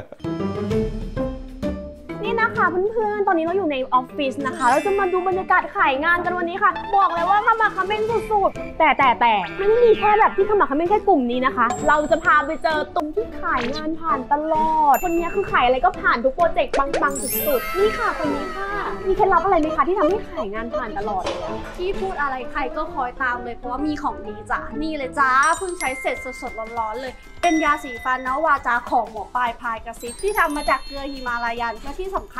นี่นะคะเพื่อนๆตอนนี้เราอยู่ในออฟฟิศนะคะเราจะมาดูบรรยากาศขายงานกันวันนี้ค่ะบอกเลยว่าขมักเขม้นสุดๆแต่แต่แต่ไม่ได้มีแค่แบบที่ขมักเขม้นแค่กลุ่มนี้นะคะเราจะพาไปเจอตรงที่ขายงานผ่านตลอดคนนี้คือขายอะไรก็ผ่านทุกโปรเจกต์ปังๆสุดๆนี่ค่ะคนนี้ค่ะมีเคล็ดลับอะไรไหมคะที่ทำให้ขายงานผ่านตลอดเลยที่พูดอะไรใครก็คอยตามเลยเพราะว่ามีของดีจ้ะนี่เลยจ้าเพิ่งใช้เสร็จสดๆร้อนๆเลยเป็นยาสีฟันนะวาจาของหมอปลายพายกระซิบที่ทำมาจากเกลือฮิมาลายันและที่สำคัญ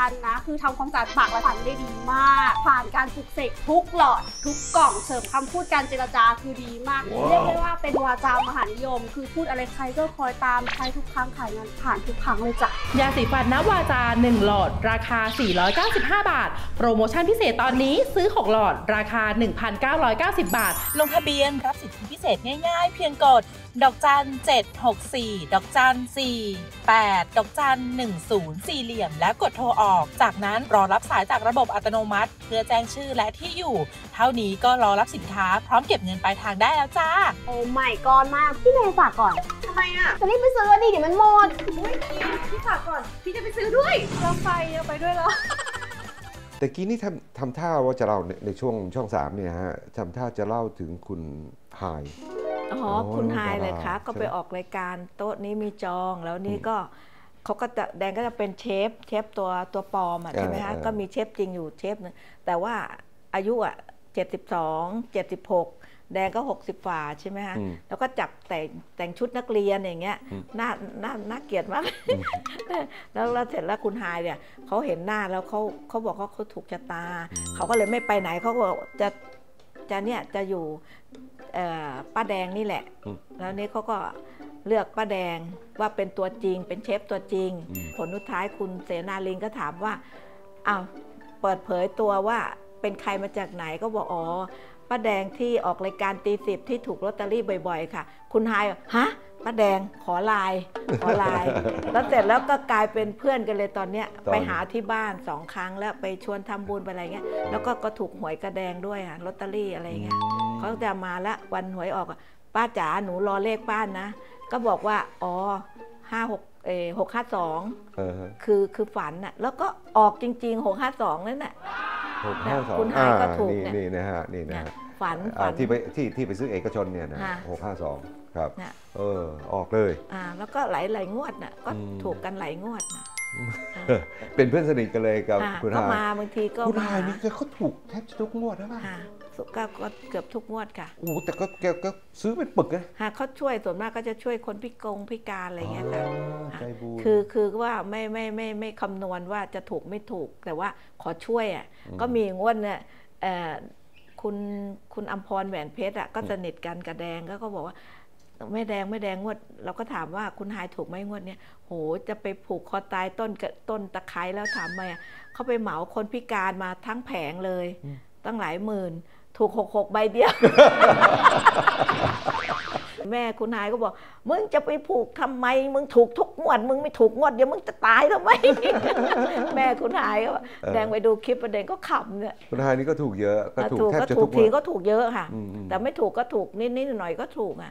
ญนะคือทำความสะอาดปากและฟันได้ดีมากผ่านการปลุกเสกทุกหลอดทุกกล่องเสริมคำพูดการเจรจาคือดีมาก wow. เรียกได้ว่าเป็นวาจามหานิยมคือพูดอะไรใครก็คอยตามใช้ทุกครั้งขายงานผ่านทุกครั้งเลยจ้ะยาสีฟันนวาจาหนึ่งหลอดราคาสี่ร้อยเก้าสิบห้าบาทโปรโมชั่นพิเศษตอนนี้ซื้อหกหลอดราคา หนึ่งพันเก้าร้อยเก้าสิบบาทลงทะเบียนรับสิทธิพิเศษง่ายๆเพียงกดดอกจันเจ็ดหกสี่ดอกจันสี่แปดดอกจันหนึ่งศูนย์สี่เหลี่ยมแล้วกดโทรออกจากนั้นรอรับสายจากระบบอัตโนมัติเพื่อแจ้งชื่อและที่อยู่เท่านี้ก็รอรับสินค้าพร้อมเก็บเงินปลายทางได้แล้วจ้าโอ้ไม่ก่อนมากพี่เมย์ฝากก่อนทำไมอ่ะจะรีบไปซื้อดิเดี๋ยวมันหมดพี่ฝากก่อนพี่จะไปซื้อด้วยเราไปเอาไปด้วยเหรอแต่กี้นี่ทำทำท่าว่าจะเล่าในช่วงช่องสามเนี่ยฮะทำท่าจะเล่าถึงคุณไฮอ๋อคุณไฮเลยคะก็ไปออกรายการโต๊ะนี้มีจองแล้วนี่ก็เขาก็จะแดงก็จะเป็นเชฟเชฟตัวตัวปลอมอ่ะใช่ไหมคะก็มีเชฟจริงอยู่เชฟนึงแต่ว่าอายุอ่ะเจ็ดสิบสองเจ็ดสิบหกแดงก็หกสิบฝ่าใช่ไหมคะแล้วก็จับแต่งแต่งชุดนักเรียนอย่างเงี้ยน่าน่าน่าเกลียดมากแล้วแล้วเสร็จแล้วคุณไฮเนี่ยเขาเห็นหน้าแล้วเขาเขาบอกว่าเขาถูกชะตาเขาก็เลยไม่ไปไหนเขาก็จะจะเนี่ยจะอยู่ป้าแดงนี่แหละแล้วนี้เขาก็เลือกป้าแดงว่าเป็นตัวจริงเป็นเชฟตัวจริงผลสุดท้ายคุณเสนาลิงก็ถามว่าอ้าวเปิดเผยตัวว่าเป็นใครมาจากไหนก็บอกอ๋อป้าแดงที่ออกรายการตีสิบที่ถูกลอตเตอรี่บ่อยๆค่ะคุณไฮฮะป้าแดงขอไลน์ขอไลน์แล้วเสร็จแล้วก็กลายเป็นเพื่อนกันเลยตอนเนี้ยไปหาที่บ้านสองครั้งแล้วไปชวนทำบุญไปอะไรเงี้ยแล้วก็ก็ถูกหวยกระแดงด้วยค่ะลอตเตอรี่อะไรเงี้ยเขาจะมาละวันหวยออกป้าจ๋าหนูรอเลขบ้านนะก็บอกว่าอ๋อห้าหกเออหกห้าสองคือคือฝันน่ะแล้วก็ออกจริงๆหกห้าสองนั่นแหละคุณไฮก็ถูกเนี่ยนี่นะฮะนี่นะฮะฝันฝันที่ไปที่ที่ไปซื้อเอกชนเนี่ยนะหกห้าสองครับเออออกเลยอ่าแล้วก็หลายหลายงวดน่ะก็ถูกกันหลายงวดนะเป็นเพื่อนสนิทกันเลยกับคุณไฮก็มาบางทีก็คุณไฮนี่เขาถูกแทบทุกงวดนะป่ะก็เกือบทุกงวดค่ะโอ้แต่ก็แกก็ซื้อเป็นปึกเลยฮะเขาช่วยส่วนมากก็จะช่วยคนพิกงพิการอะไรเงี้ยค่ะคือคือว่าไม่ไม่ไม่ไม่คำนวณว่าจะถูกไม่ถูกแต่ว่าขอช่วยอ่ะก็มีงวดเนี่ยคุณคุณอัมพรแหวนเพชรอ่ะก็สนิทกันกับแดงก็ก็บอกว่าไม่แดงไม่แดงงวดเราก็ถามว่าคุณไฮถูกไหมงวดเนี้ยโหจะไปผูกคอตายต้นต้นตะไคร้แล้วถามมาเขาไปเหมาคนพิการมาทั้งแผงเลยตั้งหลายหมื่นถูกหกหกใบเดียว แม่คุณนายก็บอกมึงจะไปผูกทำไมมึงถูกทุกงวดมึงไม่ถูกงวดเดี๋ยวมึงจะตายทำไม แม่คุณนายก็แดงไปดูคลิปประเด็นก็ขำเนี่ยคุณนายนี่ก็ถูกเยอะก็ถูกแทบจะทุกทีก็ถูกเยอะค่ะแต่ไม่ถูกก็ถูกนิดนิดหน่อยก็ถูกอ่ะ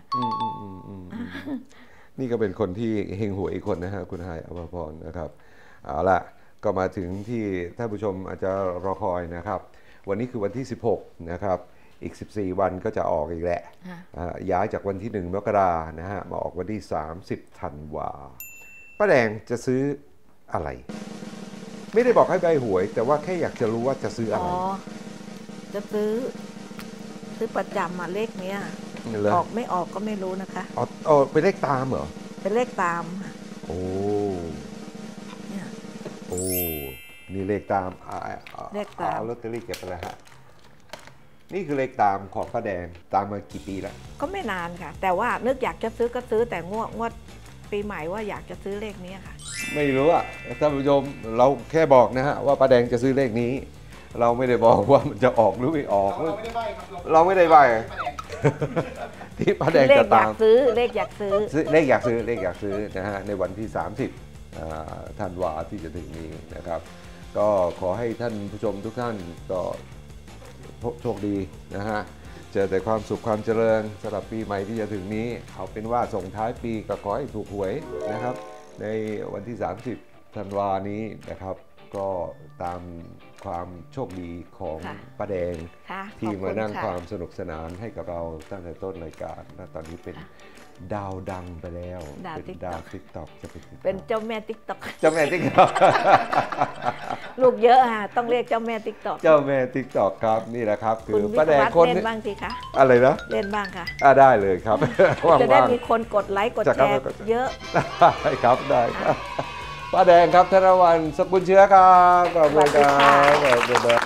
นี่ก็เป็นคนที่เฮงหวยอีกคนนะฮะคุณนายอภพรนะครับเอาล่ะก็มาถึงที่ท่านผู้ชมอาจจะรอคอยนะครับวันนี้คือวันที่สิบหกนะครับอีกสิบสี่วันก็จะออกอีกแหละย้ายจากวันที่หนึ่งมกรานะฮะมาออกวันที่สามสิบธันวาป้าแดงจะซื้ออะไรไม่ได้บอกให้ใบหวยแต่ว่าแค่อยากจะรู้ว่าจะซื้ออะไรอ๋อจะซื้อซื้อประจำมาเลขเนี้ยออกไม่ออกก็ไม่รู้นะคะอ๋ออ๋อเป็นเลขตามเหรอเป็นเลขตามโอ้เนี่ยโอ้นี่เลขตามเลขตามลอตเตอรี่เก็บไปแล้วฮะนี่คือเลขตามของป้าแดงตามมากี่ปีแล้วก็ไม่นานค่ะแต่ว่านึกอยากจะซื้อก็ซื้อแต่งวดงวดปีใหม่ว่าอยากจะซื้อเลขนี้ค่ะไม่รู้อ่ะท่านผู้ชมเราแค่บอกนะฮะว่าป้าแดงจะซื้อเลขนี้เราไม่ได้บอกว่ามันจะออกหรือไม่ออกเราไม่ได้ใบครับเราไม่ได้ใบที่ป้าแดงจะตามเลขอยากซื้อเลขอยากซื้อเลขอยากซื้อเลขอยากซื้อนะฮะในวันที่สามสิบธันวาที่จะถึงนี้นะครับก็ขอให้ท่านผู้ชมทุกท่านก็โชคดีนะฮะเจอแต่ความสุขความเจริญสำหรับปีใหม่ที่จะถึงนี้เอาเป็นว่าส่งท้ายปีก็ขอให้ถูกหวยนะครับในวันที่สามสิบธันวานี้นะครับก็ตามความโชคดีของป้าแดงที่มานั่งความสนุกสนานให้กับเราตั้งแต่ต้นรายการและตอนนี้เป็นดาวดังไปแล้วเป็นดาวติ๊กต็อกจะเป็นเป็นเจ้าแม่ติ๊กต็อกเจ้าแม่ติ๊กต็อกลูกเยอะอ่ะต้องเรียกเจ้าแม่ติ๊กต็อกเจ้าแม่ติ๊กต็อกครับนี่แหละครับคือป้าแดงคนเล่นบ้างสิคะอะไรนะเล่นบ้างค่ะอ่าได้เลยครับจะได้มีคนกดไลค์กดแชร์เยอะได้ครับได้ครับป้าแดงครับธนวรรณสกุลเชื้อครับขอบคุณครับ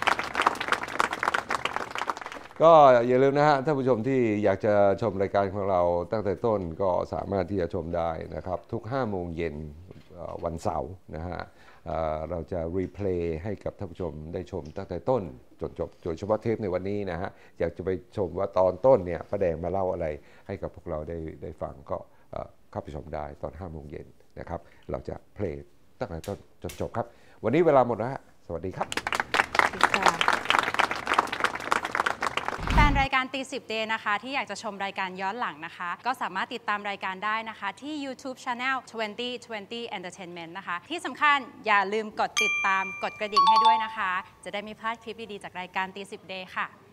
ก็อย่าลืมนะฮะท่านผู้ชมที่อยากจะชมรายการของเราตั้งแต่ต้นก็สามารถที่จะชมได้นะครับทุกห้าโมงเย็นวันเสาร์นะฮะเราจะรีเพลย์ให้กับท่านผู้ชมได้ชมตั้งแต่ต้นจนจบโดยเฉพาะเทปในวันนี้นะฮะอยากจะไปชมว่าตอนต้นเนี่ยป้าแดงมาเล่าอะไรให้กับพวกเราได้ได้ฟังก็เข้าไปชมได้ตอนห้าโมงเย็นนะครับเราจะเพลย์ตั้งแต่ต้นจนจบครับวันนี้เวลาหมดแล้วฮะสวัสดีครับแฟนรายการตีสิบเดย์นะคะที่อยากจะชมรายการย้อนหลังนะคะก็สามารถติดตามรายการได้นะคะที่ YouTube Channel ยี่สิบ ยี่สิบ Entertainment นะคะที่สำคัญอย่าลืมกดติดตามกดกระดิ่งให้ด้วยนะคะจะได้ไม่พลาดคลิปดีๆจากรายการตีสิบเดย์ค่ะ